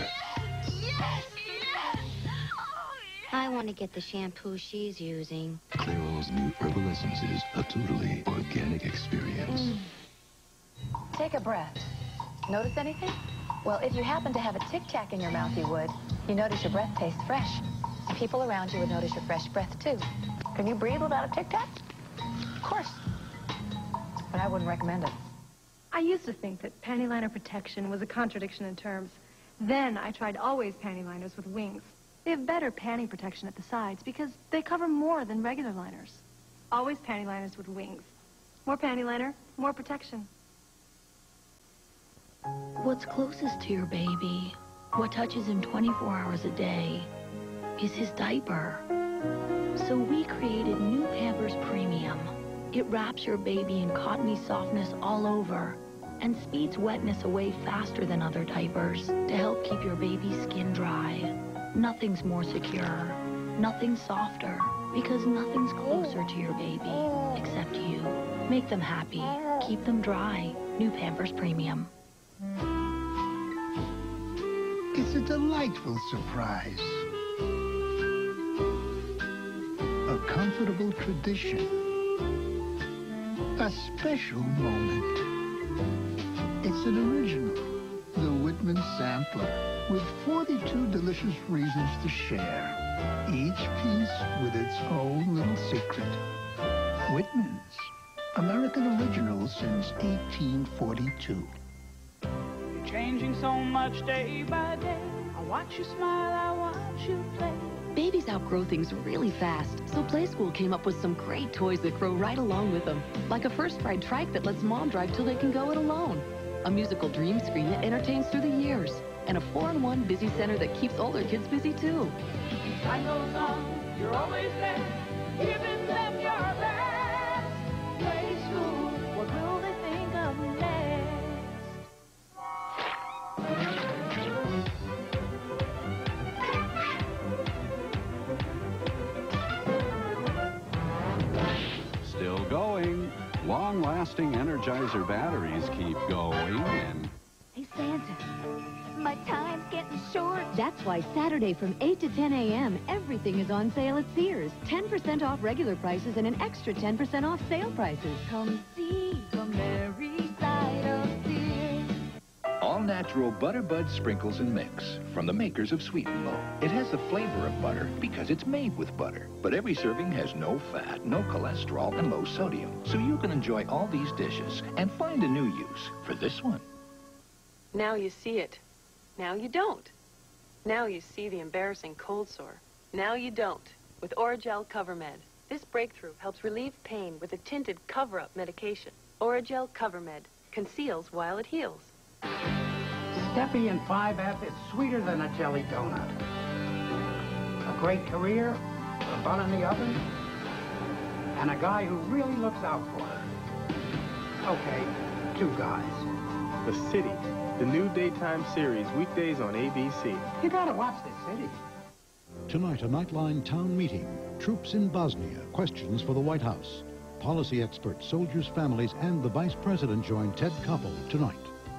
I want to get the shampoo she's using. Clairol's new herbal essences, a totally organic experience. Take a breath. Notice anything? Well, if you happen to have a Tic Tac in your mouth, you would. You notice your breath tastes fresh. People around you would notice your fresh breath, too. Can you breathe without a Tic Tac? Of course. But I wouldn't recommend it. I used to think that panty liner protection was a contradiction in terms. Then I tried Always panty liners with wings. They have better panty protection at the sides because they cover more than regular liners. Always panty liners with wings. More panty liner, more protection. What's closest to your baby, what touches him 24 hours a day, is his diaper. So we created new Pampers Premium. It wraps your baby in cottony softness all over and speeds wetness away faster than other diapers to help keep your baby's skin dry. Nothing's more secure, nothing's softer, because nothing's closer to your baby except you. Make them happy, keep them dry. New Pampers Premium. It's a delightful surprise. A comfortable tradition. A special moment. It's an original, the Whitman Sampler, with 42 delicious reasons to share, each piece with its own little secret. Whitman's, American original since 1842. You're changing so much day by day. I watch you smile, I watch you play. Babies outgrow things really fast, so Playschool came up with some great toys that grow right along with them. Like a first ride trike that lets mom drive till they can go it alone. A musical dream screen that entertains through the years. And a 4-in-1 busy center that keeps older kids busy too. Time goes on, you're always there, giving them your best. Play school, what will they think of next? Still going. Long-lasting Energizer batteries keep going, and... Hey, Santa, my time's getting short. That's why Saturday from 8 to 10 a.m., everything is on sale at Sears. 10% off regular prices and an extra 10% off sale prices. Come see the merry side of Sears. All-natural Butter Bud Sprinkles and Mix from the makers of Sweet and Low. It has the flavor of butter because it's made with butter. But every serving has no fat, no cholesterol, and low sodium. So you can enjoy all these dishes and find a new use for this one. Now you see it. Now you don't. Now you see the embarrassing cold sore. Now you don't. With Oragel CoverMed. This breakthrough helps relieve pain with a tinted cover-up medication. Oragel CoverMed conceals while it heals. Steffi in 5F is sweeter than a jelly donut. A great career, a bun in the oven, and a guy who really looks out for her. Okay, 2 guys. The City, the new daytime series, weekdays on ABC. You gotta watch The City. Tonight, a Nightline town meeting. Troops in Bosnia, questions for the White House. Policy experts, soldiers' families, and the Vice President join Ted Koppel tonight.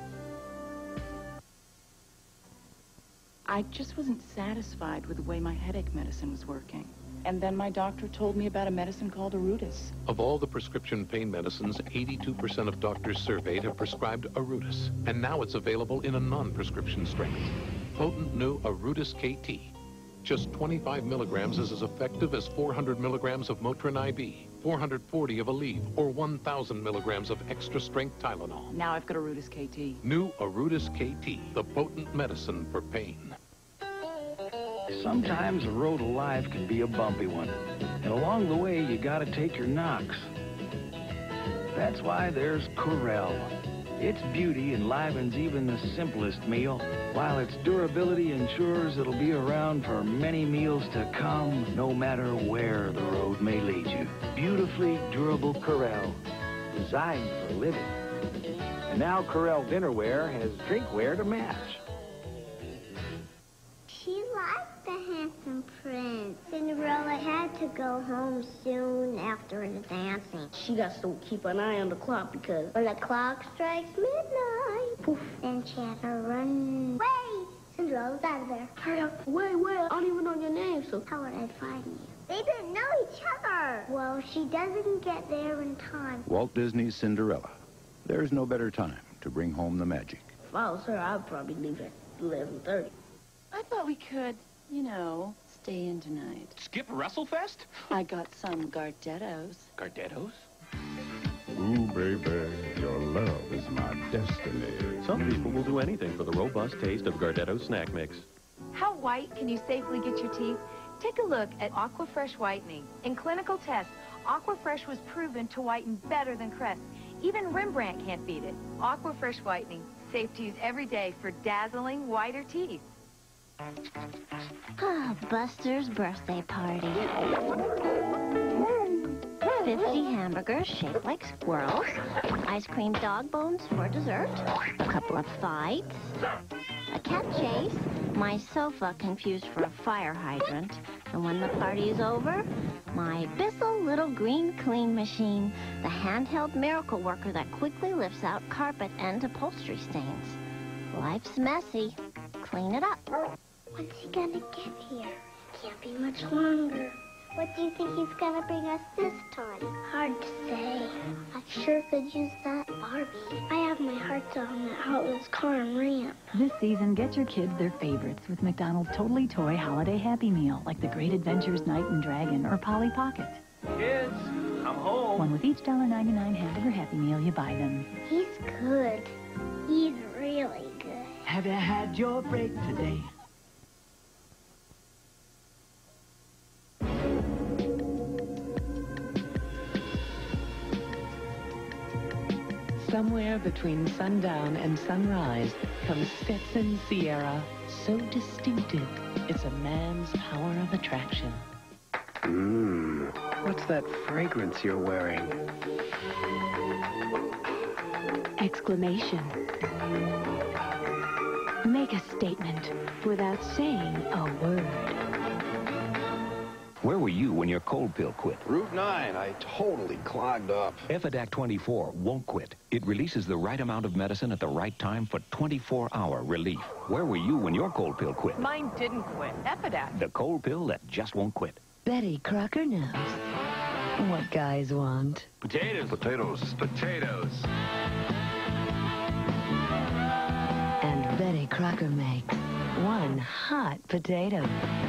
I just wasn't satisfied with the way my headache medicine was working. And then my doctor told me about a medicine called Arutis. Of all the prescription pain medicines, 82% of doctors surveyed have prescribed Arutis. And now it's available in a non-prescription strength. potent new Arudis KT. Just 25 milligrams is as effective as 400 milligrams of Motrin IB, 440 of Aleve, or 1,000 milligrams of extra-strength Tylenol. Now I've got Arudis KT. New Arudis KT, the potent medicine for pain. Sometimes the road of life can be a bumpy one, and along the way you gotta take your knocks. That's why there's Corelle. Its beauty enlivens even the simplest meal, while its durability ensures it'll be around for many meals to come, no matter where the road may lead you. Beautifully durable Corelle, designed for living. And now Corelle Dinnerware has drinkware to match. She liked the handsome prince. Cinderella had to go home soon after the dancing. She got to keep an eye on the clock because when the clock strikes midnight, poof, then she had to run. Wait! Cinderella's out of there. Hurry up. Wait, I don't even know your name, so how would I find you? They didn't know each other. Well, she doesn't get there in time. Walt Disney's Cinderella. There's no better time to bring home the magic. If I was her, I'd probably leave at 11:30. I thought we could, you know, stay in tonight. Skip WrestleFest? I got some Gardettos. Gardettos? Ooh, baby, your love is my destiny. Some people will do anything for the robust taste of Gardetto Snack Mix. How white can you safely get your teeth? Take a look at Aquafresh Whitening. In clinical tests, Aquafresh was proven to whiten better than Crest. Even Rembrandt can't beat it. Aquafresh Whitening, safe to use every day for dazzling whiter teeth. Buster's birthday party. 50 hamburgers shaped like squirrels, ice cream dog bones for dessert, a couple of fights, a cat chase, my sofa confused for a fire hydrant, and when the party's over, my Bissell little green clean machine, the handheld miracle worker that quickly lifts out carpet and upholstery stains. Life's messy. Clean it up. When's he gonna get here? Can't be much longer. What do you think he's gonna bring us this time? Hard to say. I sure could use that Barbie. I have my heart on that Hot Wheels car and ramp. This season, get your kids their favorites with McDonald's Totally Toy Holiday Happy Meal, like the Great Adventures Knight and Dragon or Polly Pocket. Kids, I'm home. One with each $1.99 hamburger Happy Meal, you buy them. He's good. He's really good. Have you had your break today? Somewhere between sundown and sunrise comes Stetson Sierra, so distinctive, it's a man's power of attraction. What's that fragrance you're wearing? Exclamation. Make a statement without saying a word. Where were you when your cold pill quit? Route 9, I totally clogged up. Effidac 24 won't quit. It releases the right amount of medicine at the right time for 24-hour relief. Where were you when your cold pill quit? Mine didn't quit. Effidac. The cold pill that just won't quit. Betty Crocker knows what guys want. Potatoes. Potatoes. Potatoes. And Betty Crocker makes one hot potato.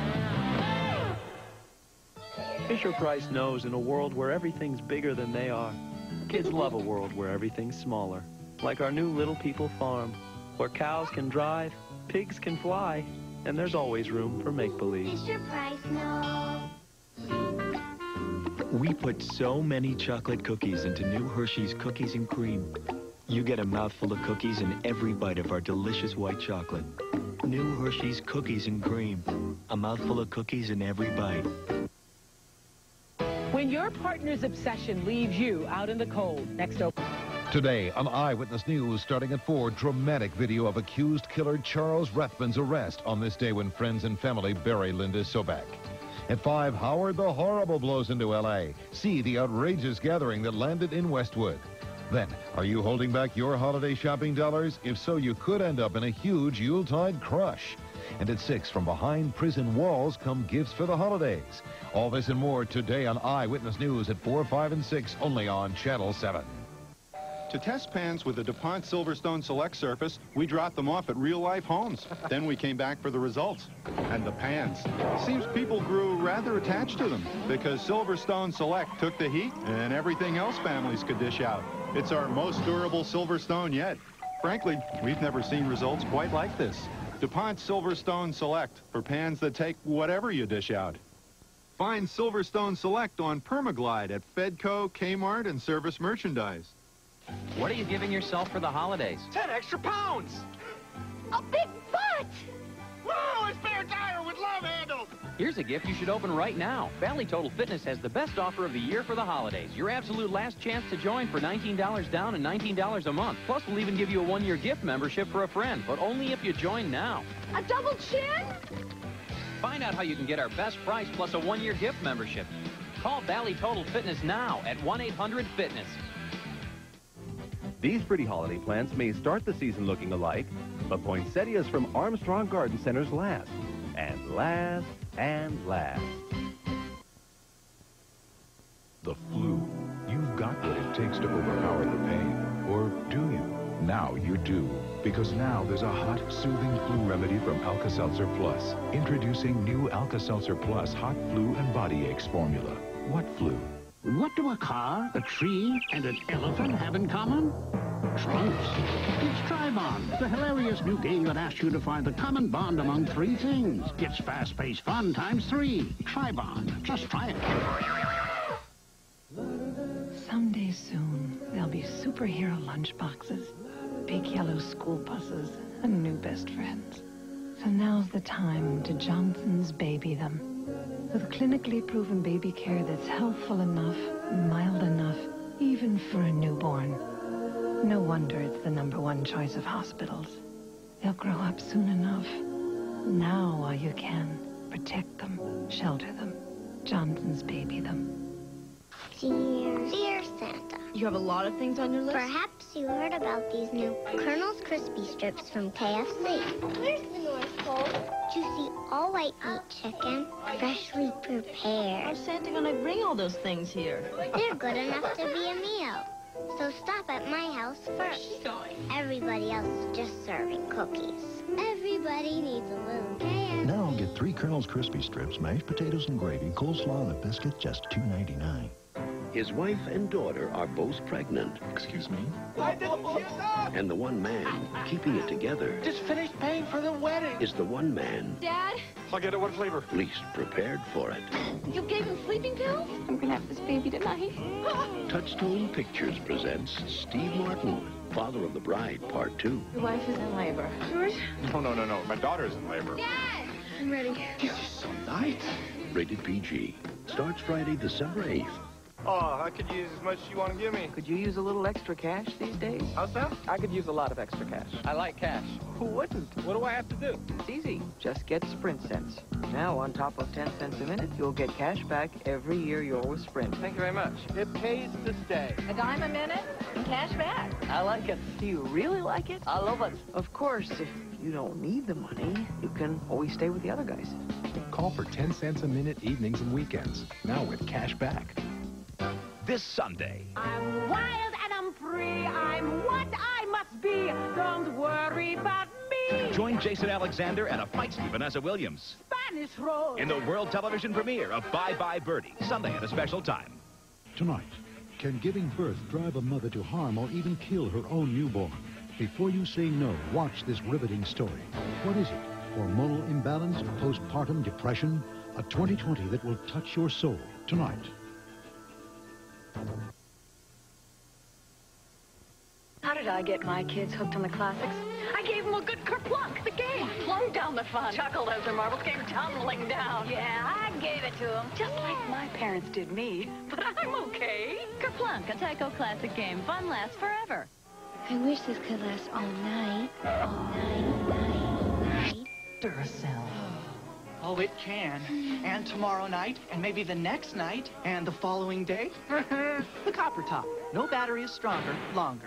Fisher-Price knows in a world where everything's bigger than they are, kids love a world where everything's smaller. Like our new Little People farm, where cows can drive, pigs can fly, and there's always room for make-believe. Fisher-Price knows. We put so many chocolate cookies into new Hershey's Cookies and Cream. You get a mouthful of cookies in every bite of our delicious white chocolate. New Hershey's Cookies and Cream. A mouthful of cookies in every bite. When your partner's obsession leaves you out in the cold, next open. Today on Eyewitness News, starting at 4, dramatic video of accused killer Charles Rathbun's arrest on this day when friends and family bury Linda Sobek. At 5, Howard the Horrible blows into L.A. See the outrageous gathering that landed in Westwood. Then, are you holding back your holiday shopping dollars? If so, you could end up in a huge Yuletide crush. And at 6, from behind prison walls come gifts for the holidays. All this and more today on Eyewitness News at 4, 5, and 6, only on Channel 7. To test pans with the DuPont Silverstone Select surface, we dropped them off at real-life homes. Then we came back for the results. And the pans. Seems people grew rather attached to them because Silverstone Select took the heat and everything else families could dish out. It's our most durable Silverstone yet. Frankly, we've never seen results quite like this. DuPont Silverstone Select for pans that take whatever you dish out. Find Silverstone Select on Permaglide at Fedco, Kmart, and Service Merchandise. What are you giving yourself for the holidays? 10 extra pounds! A big butt! Whoa, a spare tire with love handles! Here's a gift you should open right now. Valley Total Fitness has the best offer of the year for the holidays. Your absolute last chance to join for $19 down and $19 a month. Plus, we'll even give you a one-year gift membership for a friend, but only if you join now. A double chin? Find out how you can get our best price plus a one-year gift membership. Call Valley Total Fitness now at 1-800-FITNESS. These pretty holiday plants may start the season looking alike, but poinsettias from Armstrong Garden Centers last, and last, and last. The flu. You've got what it takes to overpower the pain. Or do you? Now you do. Because now there's a hot, soothing flu remedy from Alka-Seltzer Plus. Introducing new Alka-Seltzer Plus Hot Flu and Body Aches formula. What flu? What do a car, a tree, and an elephant have in common? Trunks. It's Tri-Bond, the hilarious new game that asks you to find the common bond among three things. It's fast-paced fun times 3. Tri-Bond. Just try it. Someday soon, there'll be superhero lunchboxes, big yellow school buses, and new best friends. So now's the time to Johnson's baby them. With clinically proven baby care that's healthful enough, mild enough, even for a newborn. No wonder it's the #1 choice of hospitals. They'll grow up soon enough. Now while you can, protect them, shelter them. Johnson's baby them. Dear Santa. You have a lot of things on your list? Perhaps you heard about these new Colonel's Crispy Strips from KFC. Where's the North Pole? Juicy, all-white meat chicken, freshly prepared. How's Santa gonna bring all those things here? They're good enough to be a meal. So stop at my house first. Everybody else is just serving cookies. Everybody needs a little KFC. Now get 3 Colonel's Crispy Strips, mashed potatoes and gravy, coleslaw and a biscuit, just $2.99. His wife and daughter are both pregnant. Excuse me? And the one man keeping it together Just finished paying for the wedding. is the one man Dad? I'll get it. What flavor? least prepared for it. You gave him sleeping pills? I'm gonna have this baby tonight. Touchstone Pictures presents Steve Martin, Father of the Bride, Part 2. Your wife is in labor. Yours? No. My daughter's in labor. Dad! I'm ready. This is so nice. Rated PG. Starts Friday, December 8th. Oh, I could use as much as you want to give me. Could you use a little extra cash these days? How's that? I could use a lot of extra cash. I like cash. Who wouldn't? What do I have to do? It's easy. Just get Sprint Cents. Now, on top of 10 cents a minute, you'll get cash back every year you're with Sprint. Thank you very much. It pays to stay. A dime a minute and cash back. I like it. Do you really like it? I love it. Of course, if you don't need the money, you can always stay with the other guys. Call for 10 cents a minute evenings and weekends. Now with cash back. This Sunday. I'm wild and I'm free. I'm what I must be. Don't worry about me. Join Jason Alexander and a feisty Vanessa Williams Spanish roll. in the world television premiere of Bye Bye Birdie, Sunday at a special time. Tonight, can giving birth drive a mother to harm or even kill her own newborn? Before you say no, watch this riveting story. What is it? Hormonal imbalance? Postpartum depression? A 2020 that will touch your soul. Tonight. How did I get my kids hooked on the classics? I gave them a good kerplunk. The game flung down the fun. Chuckled as their marbles came tumbling down. Yeah, I gave it to them. Just like my parents did me. But I'm okay. Kerplunk, a Tyco classic game. Fun lasts forever. I wish this could last all night. All night. Duracell. Oh, it can. And tomorrow night, and maybe the next night, and the following day. The Copper Top. No battery is stronger, longer.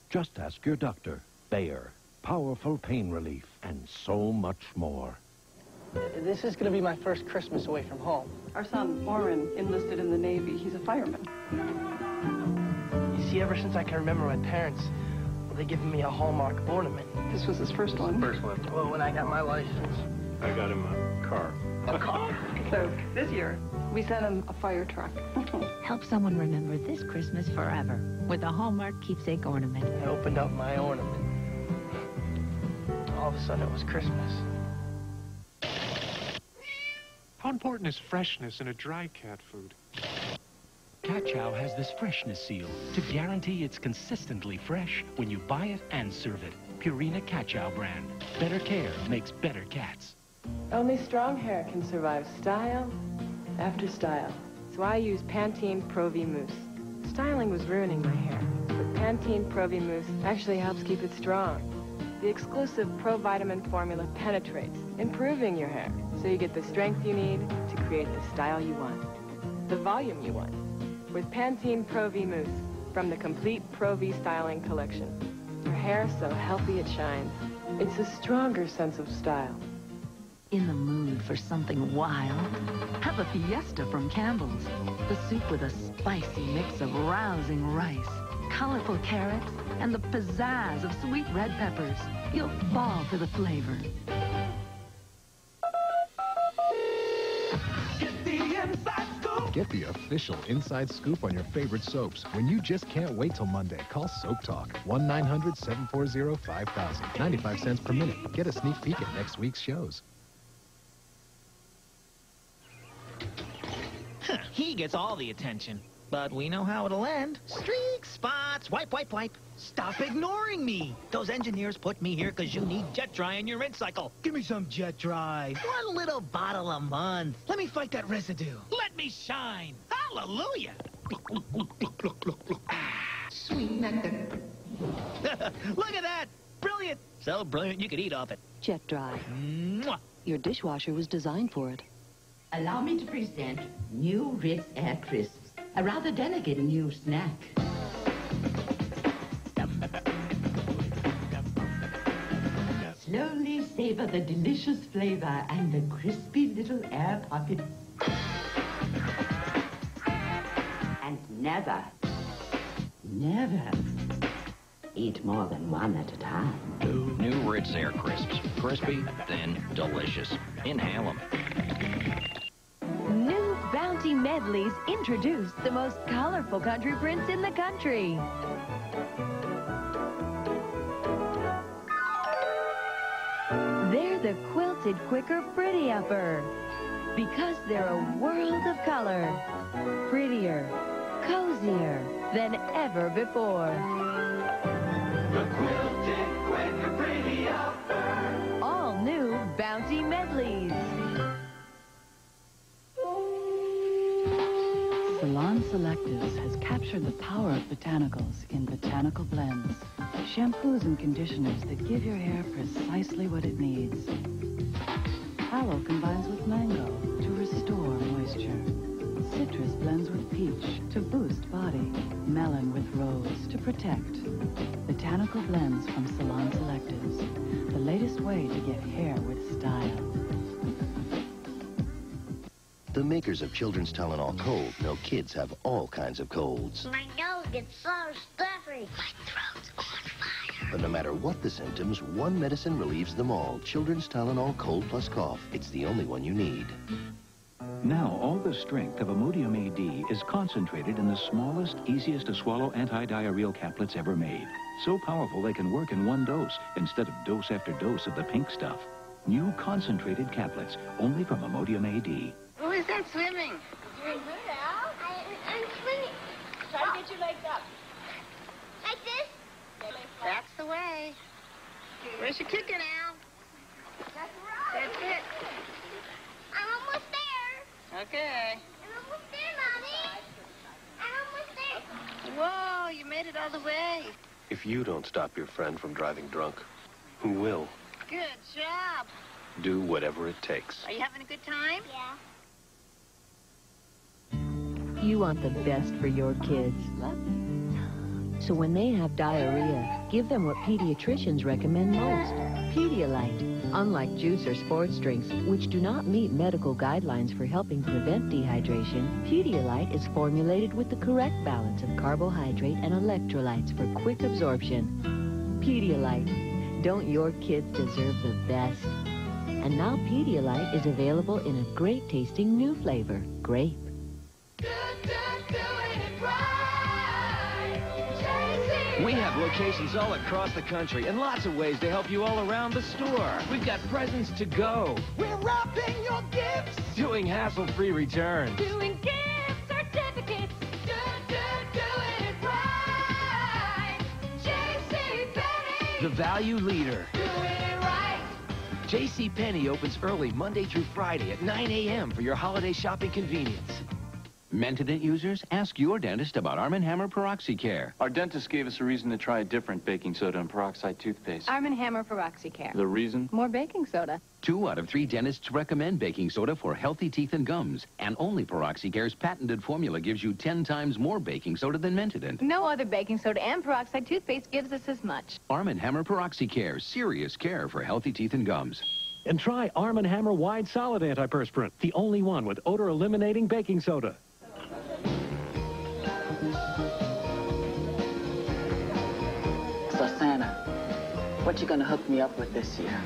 Just ask your doctor. Bayer. Powerful pain relief and so much more. This is going to be my first Christmas away from home. Our son, Warren, enlisted in the Navy. He's a fireman. You see, ever since I can remember my parents, they given me a Hallmark ornament. This was his first one. First one. Well, when I got my license. I got him a car. A car? So this year, we sent him a fire truck. Help someone remember this Christmas forever with a Hallmark keepsake ornament. I opened up my ornament. All of a sudden, it was Christmas. How important is freshness in a dry cat food? Cat Chow has this freshness seal to guarantee it's consistently fresh when you buy it and serve it. Purina Cat Chow brand. Better care makes better cats. Only strong hair can survive style after style. So I use Pantene Pro V Mousse. Styling was ruining my hair, but Pantene Pro V Mousse actually helps keep it strong. The exclusive Pro Vitamin formula penetrates, improving your hair, so you get the strength you need to create the style you want, the volume you want. With Pantene Pro V Mousse from the complete Pro V styling collection. Your hair so healthy it shines. It's a stronger sense of style. In the mood for something wild? Have a fiesta from Campbell's. The soup with a spicy mix of rousing rice, colorful carrots, and the pizzazz of sweet red peppers. You'll fall for the flavor. Get the official inside scoop on your favorite soaps when you just can't wait till Monday. Call Soap Talk, 1-900-740-5000. 95 cents per minute. Get a sneak peek at next week's shows. He gets all the attention. But we know how it'll end. Streaks, spots, wipe, wipe, wipe. Stop ignoring me. Those engineers put me here because you need Jet Dry in your rinse cycle. Give me some Jet Dry. One little bottle a month. Let me fight that residue. Let me shine. Hallelujah. Sweet nectar. Look at that. Brilliant. So brilliant you could eat off it. Jet Dry. Mwah. Your dishwasher was designed for it. Allow me to present new Ritz Air Crisps. A rather delicate new snack. Slowly savor the delicious flavor and the crispy little air pockets. And never, never eat more than one at a time. New Ritz Air Crisps. Crispy, then delicious. Inhale them. New Bounty Medleys introduce the most colorful country prints in the country. They're the Quilted Quicker Pretty Upper. Because they're a world of color. Prettier, cozier than ever before. The Quilted Quicker Pretty Upper. All new Bounty Medleys. Salon Selectives has captured the power of botanicals in botanical blends. Shampoos and conditioners that give your hair precisely what it needs. Aloe combines with mango to restore moisture. Citrus blends with peach to boost body. Melon with rose to protect. Botanical blends from Salon Selectives. The latest way to get hair with style. The makers of Children's Tylenol Cold know kids have all kinds of colds. My nose gets so stuffy. My throat's on fire. But no matter what the symptoms, one medicine relieves them all. Children's Tylenol Cold Plus Cough. It's the only one you need. Now, all the strength of Imodium AD is concentrated in the smallest, easiest to swallow anti-diarrheal caplets ever made. So powerful they can work in one dose instead of dose after dose of the pink stuff. New concentrated caplets, only from Imodium AD. Who is that swimming? Doing good, Al. I'm swimming. Try to get your legs up. Like this? That's the way. Where's your kicking, Al? That's right. That's it. I'm almost there. Okay. I'm almost there, Mommy. I'm almost there. Whoa, you made it all the way. If you don't stop your friend from driving drunk, who will? Good job. Do whatever it takes. Are you having a good time? Yeah. You want the best for your kids. So when they have diarrhea, give them what pediatricians recommend most, Pedialyte. Unlike juice or sports drinks, which do not meet medical guidelines for helping prevent dehydration, Pedialyte is formulated with the correct balance of carbohydrate and electrolytes for quick absorption. Pedialyte. Don't your kids deserve the best? And now Pedialyte is available in a great-tasting new flavor, grape. We have locations all across the country and lots of ways to help you all around the store. We've got presents to go. We're wrapping your gifts. Doing hassle-free returns. Doing gift certificates. Doing it right. JCPenney. The value leader. Doing it right. JCPenney opens early Monday through Friday at 9 a.m. for your holiday shopping convenience. Mentadent users, ask your dentist about Arm & Hammer Peroxycare. Our dentist gave us a reason to try a different baking soda and peroxide toothpaste. Arm & Hammer Peroxycare. The reason? More baking soda. 2 out of 3 dentists recommend baking soda for healthy teeth and gums. And only Peroxycare's patented formula gives you 10 times more baking soda than Mentadent. No other baking soda and peroxide toothpaste gives us as much. Arm & Hammer Peroxycare, serious care for healthy teeth and gums. And try Arm & Hammer Wide Solid Antiperspirant, the only one with odor-eliminating baking soda. So Santa, what you gonna hook me up with this year?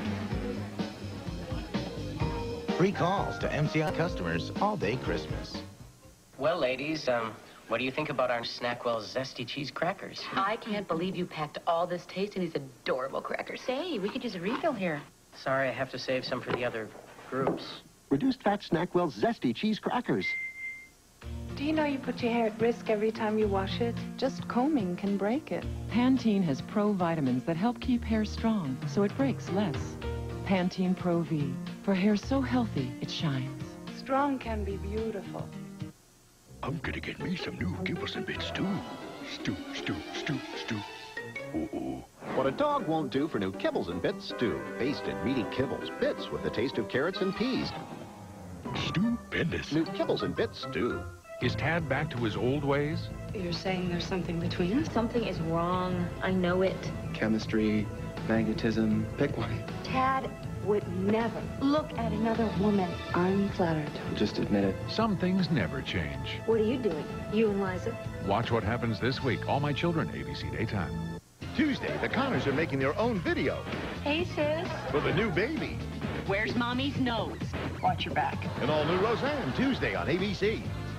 Free calls to MCI customers all day Christmas. Well, ladies, what do you think about our Snackwell Zesty Cheese Crackers? I can't believe you packed all this taste in these adorable crackers. Say, we could use a refill here. Sorry, I have to save some for the other groups. Reduced fat Snackwell Zesty Cheese Crackers. Do you know you put your hair at risk every time you wash it? Just combing can break it. Pantene has Pro vitamins that help keep hair strong, so it breaks less. Pantene Pro V, for hair so healthy, it shines. Strong can be beautiful. I'm gonna get me some new Kibbles and Bits stew. Stew. Uh-oh. What a dog won't do for new Kibbles and Bits stew. Based in meaty kibbles, bits with the taste of carrots and peas. Stupendous. New Kibbles and Bits stew. Is Tad back to his old ways? You're saying there's something between us? Something is wrong. I know it. Chemistry, magnetism, pick one. Tad would never look at another woman. I'm flattered. Just admit it. Some things never change. What are you doing? You and Liza? Watch what happens this week. All My Children, ABC Daytime. Tuesday, the Connors are making their own video Hey, sis. for the new baby. Where's Mommy's nose? Watch your back. An all-new Roseanne, Tuesday on ABC.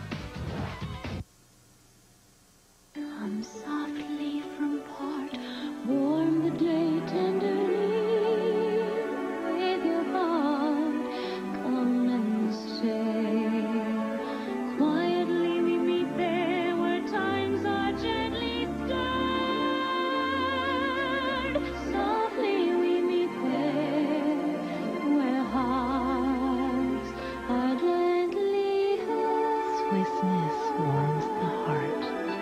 Come softly from part, warm the day tenderly with your heart. Come and stay. Quietly we meet there where times are gently stirred. Softly we meet there where hearts are gently held. Swiss-ness warms the heart.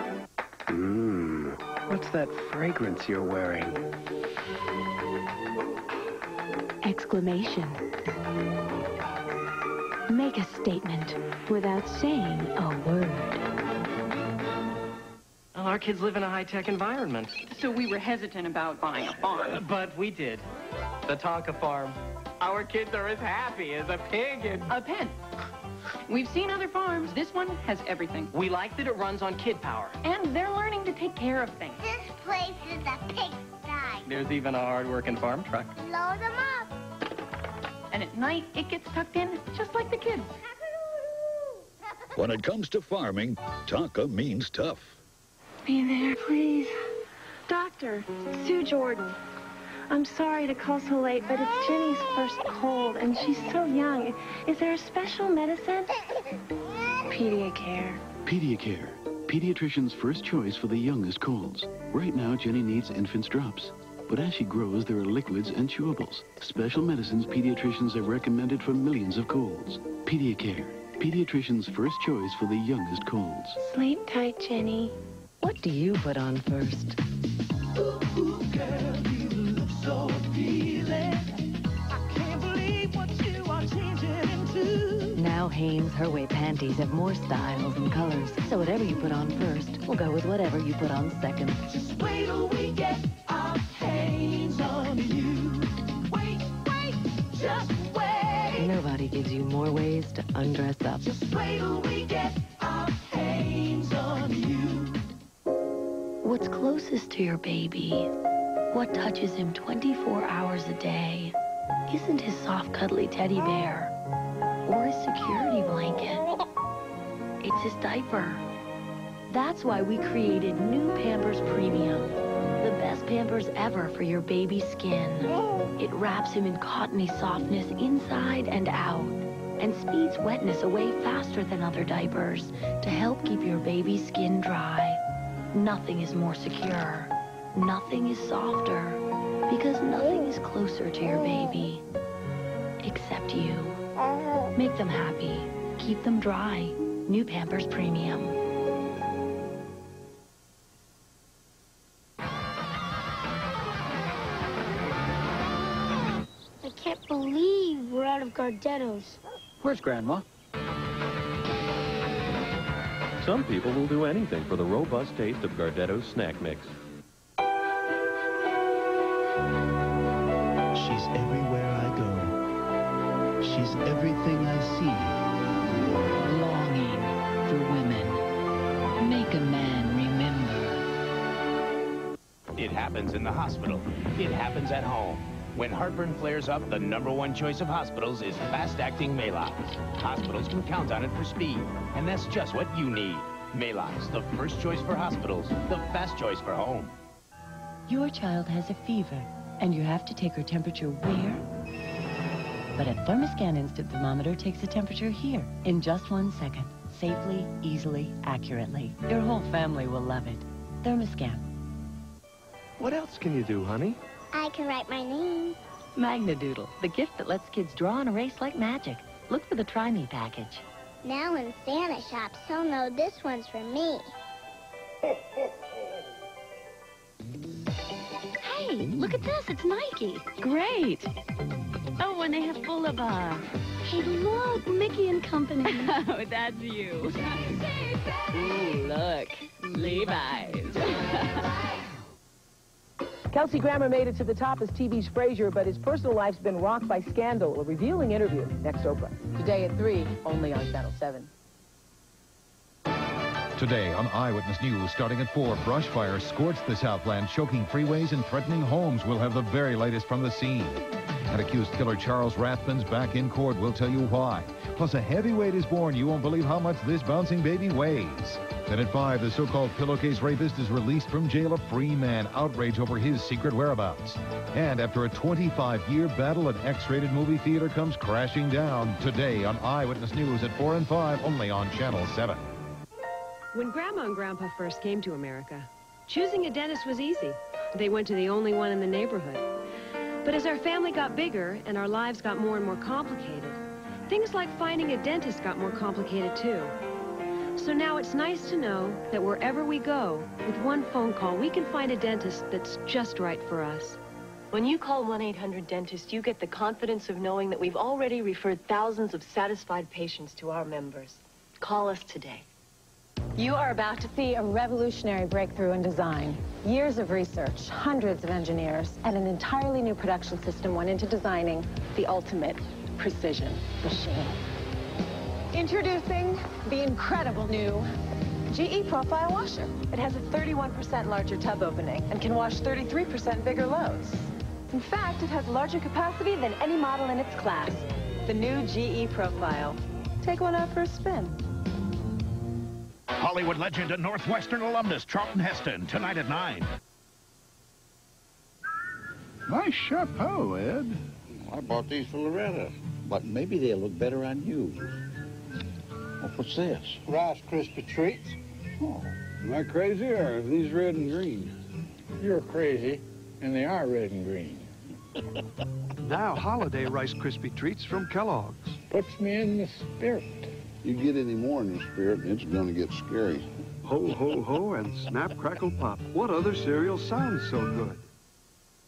What's that fragrance you're wearing? Exclamation. Make a statement without saying a word. Well, our kids live in a high-tech environment. So we were hesitant about buying a farm. But we did. The Tonka farm. Our kids are as happy as a pig in a pen. We've seen other farms. This one has everything. We like that it runs on kid power. And they're learning to take care of things. This place is a pigsty. There's even a hard-working farm truck. Load them up. And at night, it gets tucked in just like the kids. When it comes to farming, Tonka means tough. Be there, please. Doctor, Sue Jordan. I'm sorry to call so late, but it's Jenny's first cold, and she's so young. Is there a special medicine? Pediacare. Pediacare. Pediatrician's first choice for the youngest colds. Right now, Jenny needs infant's drops. But as she grows, there are liquids and chewables. Special medicines pediatricians have recommended for millions of colds. Pediacare. Pediatrician's first choice for the youngest colds. Sleep tight, Jenny. What do you put on first? Now Hanes Herway panties have more styles and colors, so whatever you put on first will go with whatever you put on second. Just wait till we get our Hanes on you. Wait, just wait. Nobody gives you more ways to undress up. Just wait till we get our Hanes on you. What's closest to your baby? What touches him 24 hours a day? Isn't his soft, cuddly teddy bear or his security blanket. It's his diaper. That's why we created new Pampers Premium, the best Pampers ever for your baby's skin. It wraps him in cottony softness inside and out and speeds wetness away faster than other diapers to help keep your baby's skin dry. Nothing is more secure. Nothing is softer, because nothing is closer to your baby except you. Make them happy. Keep them dry. New Pampers Premium. I can't believe we're out of Gardettos. Where's Grandma? Some people will do anything for the robust taste of Gardetto's snack mix. She's everywhere I go. She's everything I see. Longing for women. Make a man remember. It happens in the hospital. It happens at home. When heartburn flares up, the #1 choice of hospitals is fast-acting Maalox. Hospitals can count on it for speed, and that's just what you need. Maalox, the first choice for hospitals, the fast choice for home. Your child has a fever, and you have to take her temperature where? But a Thermoscan instant thermometer takes the temperature here in just 1 second. Safely, easily, accurately. Your whole family will love it. Thermoscan. What else can you do, honey? I can write my name. Magnadoodle, the gift that lets kids draw and erase like magic. Look for the Try Me package. Now when Santa shops, he'll know this one's for me. Hey, look at this. It's Nike. Great. Oh, and they have full of, Hey, look, Mickey and Company. Oh, that's you. Ooh, look. Levi's. Kelsey Grammer made it to the top as TV's Frasier, but his personal life's been rocked by scandal. A revealing interview. Next, Oprah. Today at 3, only on Channel 7. Today on Eyewitness News, starting at 4, brush fire scorched the Southland, choking freeways and threatening homes. We'll have the very latest from the scene. And accused killer Charles Rathbun's back in court. We'll tell you why. Plus, a heavyweight is born. You won't believe how much this bouncing baby weighs. Then at 5, the so-called pillowcase rapist is released from jail, a free man. Outrage over his secret whereabouts. And after a 25-year battle, an X-rated movie theater comes crashing down. Today on Eyewitness News at 4 and 5, only on Channel 7. When Grandma and Grandpa first came to America, choosing a dentist was easy. They went to the only one in the neighborhood. But as our family got bigger and our lives got more and more complicated, things like finding a dentist got more complicated too. So now it's nice to know that wherever we go, with one phone call, we can find a dentist that's just right for us. When you call 1-800-DENTIST, you get the confidence of knowing that we've already referred thousands of satisfied patients to our members. Call us today. You are about to see a revolutionary breakthrough in design. Years of research, hundreds of engineers, and an entirely new production system went into designing the ultimate precision machine. Introducing the incredible new GE Profile Washer. It has a 31% larger tub opening and can wash 33% bigger loads. In fact, it has larger capacity than any model in its class. The new GE Profile. Take one out for a spin. Hollywood legend and Northwestern alumnus Charlton Heston, tonight at 9. Nice chapeau, Ed. I bought these for Loretta, but maybe they'll look better on you. Well, what's this? Rice Krispie Treats. Oh, am I crazy, or are these red and green? You're crazy, and they are red and green. Now, holiday Rice Krispie Treats from Kellogg's. Puts me in the spirit. You get any more in the spirit, and it's going to get scary. Ho, ho, ho, and Snap, Crackle, Pop. What other cereal sounds so good?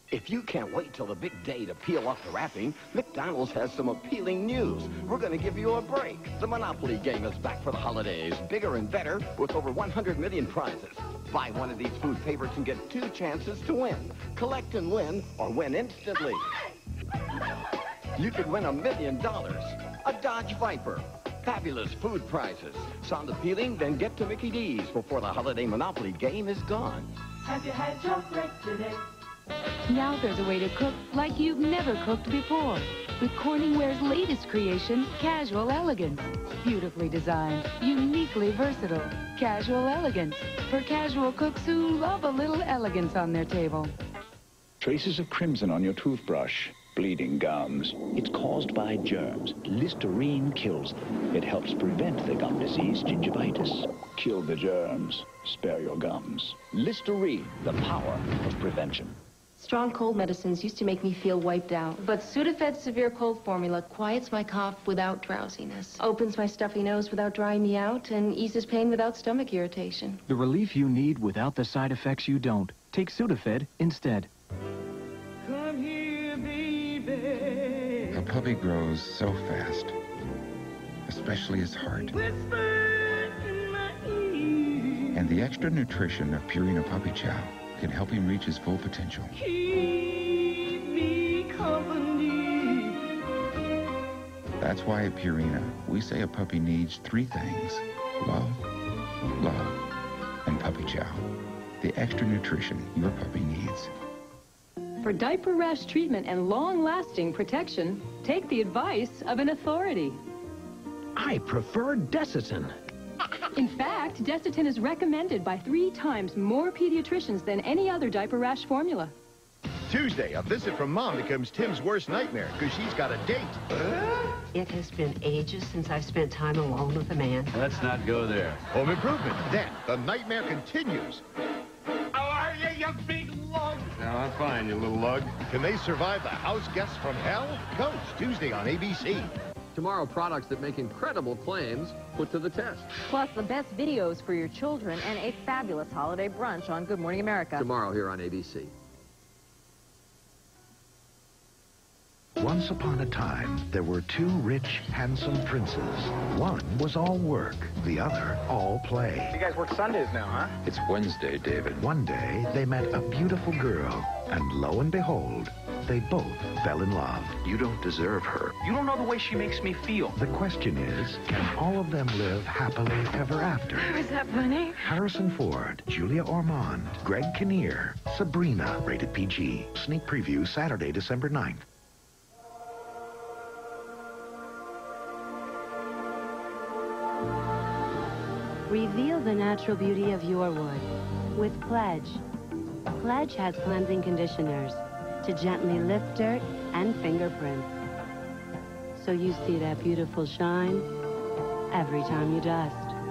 If you can't wait till the big day to peel off the wrapping, McDonald's has some appealing news. We're going to give you a break. The Monopoly game is back for the holidays, bigger and better, with over 100 million prizes. Buy one of these food favorites and get 2 chances to win. Collect and win, or win instantly. You could win $1 million, a Dodge Viper. Fabulous food prizes. Sound appealing? Then get to Mickey D's before the holiday Monopoly game is gone. Have you had your break today? Now there's a way to cook like you've never cooked before. With Corningware's latest creation, Casual Elegance. Beautifully designed, uniquely versatile. Casual Elegance. For casual cooks who love a little elegance on their table. Traces of crimson on your toothbrush. Bleeding gums. It's caused by germs. Listerine kills them. It helps prevent the gum disease, gingivitis. Kill the germs. Spare your gums. Listerine, the power of prevention. Strong cold medicines used to make me feel wiped out, but Sudafed Severe Cold Formula quiets my cough without drowsiness, opens my stuffy nose without drying me out, and eases pain without stomach irritation. The relief you need without the side effects you don't. Take Sudafed instead. Come here, baby. A puppy grows so fast, especially his heart. Whisper in my ear. And the extra nutrition of Purina Puppy Chow can help him reach his full potential. Keep me company. That's why at Purina, we say a puppy needs 3 things. Love, and Puppy Chow. The extra nutrition your puppy needs. For diaper rash treatment and long-lasting protection, take the advice of an authority. I prefer Desitin. In fact, Desitin is recommended by 3 times more pediatricians than any other diaper rash formula. Tuesday, a visit from Mom becomes Tim's worst nightmare because she's got a date. It has been ages since I've spent time alone with a man. Let's not go there. Home Improvement. Then, the nightmare continues. How are you, you big lug? No, I'm fine, you little lug. Can they survive the house guests from hell? Coach, Tuesday on ABC. Tomorrow, products that make incredible claims put to the test. Plus, the best videos for your children and a fabulous holiday brunch on Good Morning America. Tomorrow here on ABC. Once upon a time, there were 2 rich, handsome princes. One was all work, the other all play. You guys work Sundays now, huh? It's Wednesday, David. One day, they met a beautiful girl, and lo and behold, they both fell in love. You don't deserve her. You don't know the way she makes me feel. The question is, can all of them live happily ever after? Is that funny? Harrison Ford, Julia Ormond, Greg Kinnear, Sabrina, rated PG. Sneak preview Saturday, December 9th. Reveal the natural beauty of your wood with Pledge. Pledge has cleansing conditioners to gently lift dirt and fingerprints, so you see that beautiful shine every time you dust.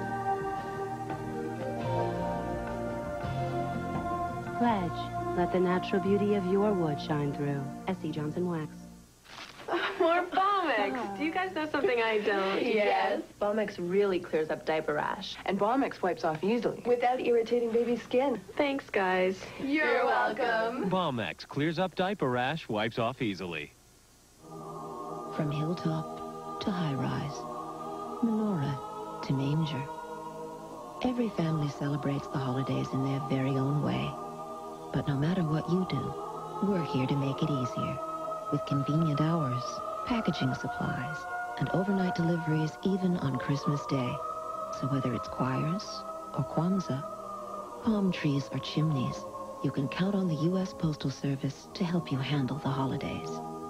Pledge, let the natural beauty of your wood shine through. S.C. Johnson Wax. More Balmex. Do you guys know something I don't? Yes. Balmex really clears up diaper rash. And Balmex wipes off easily. Without irritating baby skin. Thanks, guys. You're welcome. Balmex clears up diaper rash, wipes off easily. From hilltop to high-rise, menorah to manger. Every family celebrates the holidays in their very own way. But no matter what you do, we're here to make it easier. With convenient hours, packaging supplies, and overnight deliveries even on Christmas Day. So whether it's choirs or Kwanzaa, palm trees or chimneys, you can count on the U.S. Postal Service to help you handle the holidays.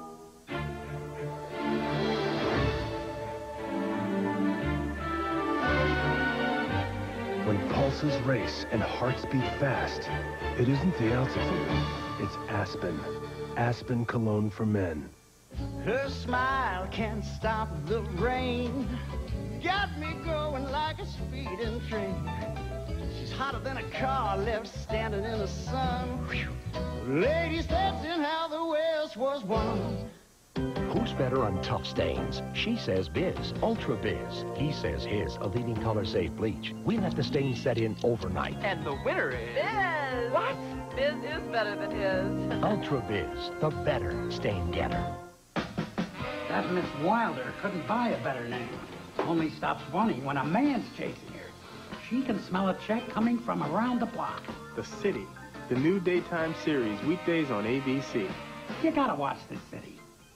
When pulses race and hearts beat fast, it isn't the altitude, it's Aspen. Aspen Cologne for Men. Her smile can't stop the rain. Got me going like a speeding train. She's hotter than a car left standing in the sun. Whew. Ladies, that's in how the West was won. Who's better on tough stains? She says Biz, Ultra Biz. He says his, a leading color-safe bleach. We let the stain set in overnight. And the winner is... Biz! What? Biz is better than his. Ultra Biz, the better stain getter. That Miss Wilder couldn't buy a better name. Only stops running when a man's chasing her. She can smell a check coming from around the block. The City, the new daytime series, weekdays on ABC. You gotta watch this City.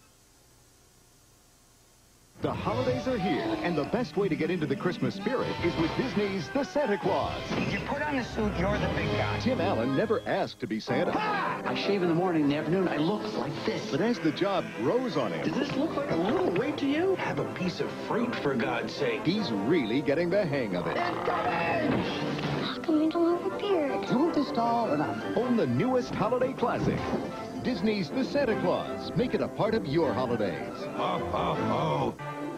The holidays are here, and the best way to get into the Christmas spirit is with Disney's The Santa Claus. If you put on the suit, you're the big guy. Tim Allen never asked to be Santa. I shave in the morning and the afternoon. I look like this. But as the job grows on him... Does this look like a little weight to you? Have a piece of fruit, for God's sake. He's really getting the hang of it. How come you don't have a beard? Do you want this doll or not? Own the newest holiday classic. Disney's The Santa Claus. Make it a part of your holidays. Ho, ho, ho.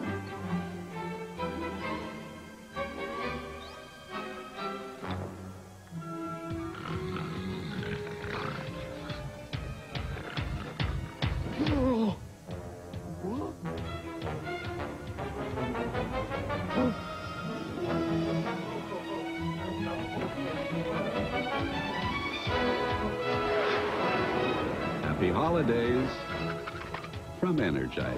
Happy holidays from Energizer.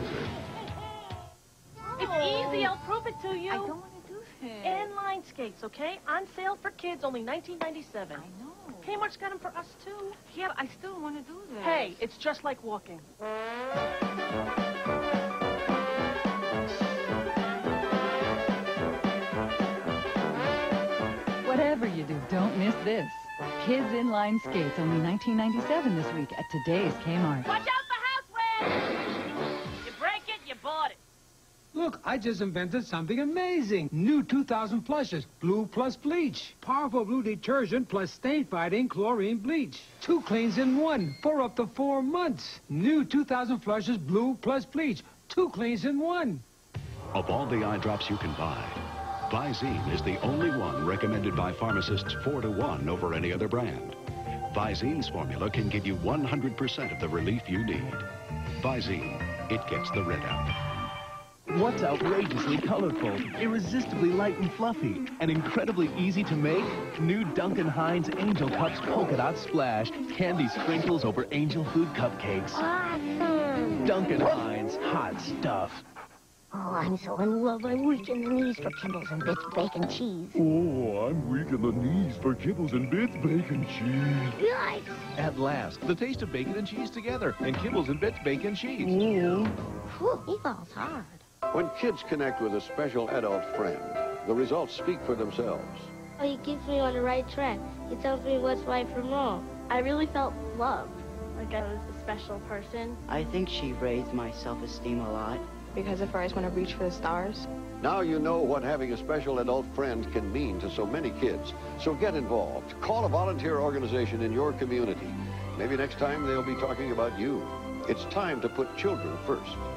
It's easy, I'll prove it to you. I don't want to do this. Inline skates, okay? On sale for kids, only $19.97. I know. Kmart's got them for us, too. Yeah, but I still want to do this. Hey, it's just like walking. Whatever you do, don't miss this. Kids inline skates, only $19.97 this week at today's Kmart. Watch out for houseware! You break it, you bought it. Look, I just invented something amazing. New 2000 Flushes, Blue plus Bleach. Powerful blue detergent plus stain-fighting chlorine bleach. 2 cleans in 1 for up to 4 months. New 2000 Flushes, Blue plus Bleach. 2 cleans in 1. Of all the eye drops you can buy, Visine is the only one recommended by pharmacists 4-to-1 over any other brand. Visine's formula can give you 100% of the relief you need. Visine, it gets the red out. What's outrageously colorful, irresistibly light and fluffy, and incredibly easy to make? New Duncan Hines Angel Cups Polka Dot Splash. Candy sprinkles over angel food cupcakes. Awesome! Duncan Hines, hot stuff. Oh, I'm so in love, I'm weak in the knees for Kibbles and Bits Bacon Cheese. Oh, I'm weak in the knees for Kibbles and Bits Bacon Cheese. Yikes! At last, the taste of bacon and cheese together, and Kibbles and Bits Bacon Cheese. Whew, he falls hard. When kids connect with a special adult friend, the results speak for themselves. Oh, he keeps me on the right track. He tells me what's right from wrong. I really felt loved, like I was a special person. I think she raised my self-esteem a lot. Because if I always want to reach for the stars. Now you know what having a special adult friend can mean to so many kids. So get involved. Call a volunteer organization in your community. Maybe next time they'll be talking about you. It's time to put children first.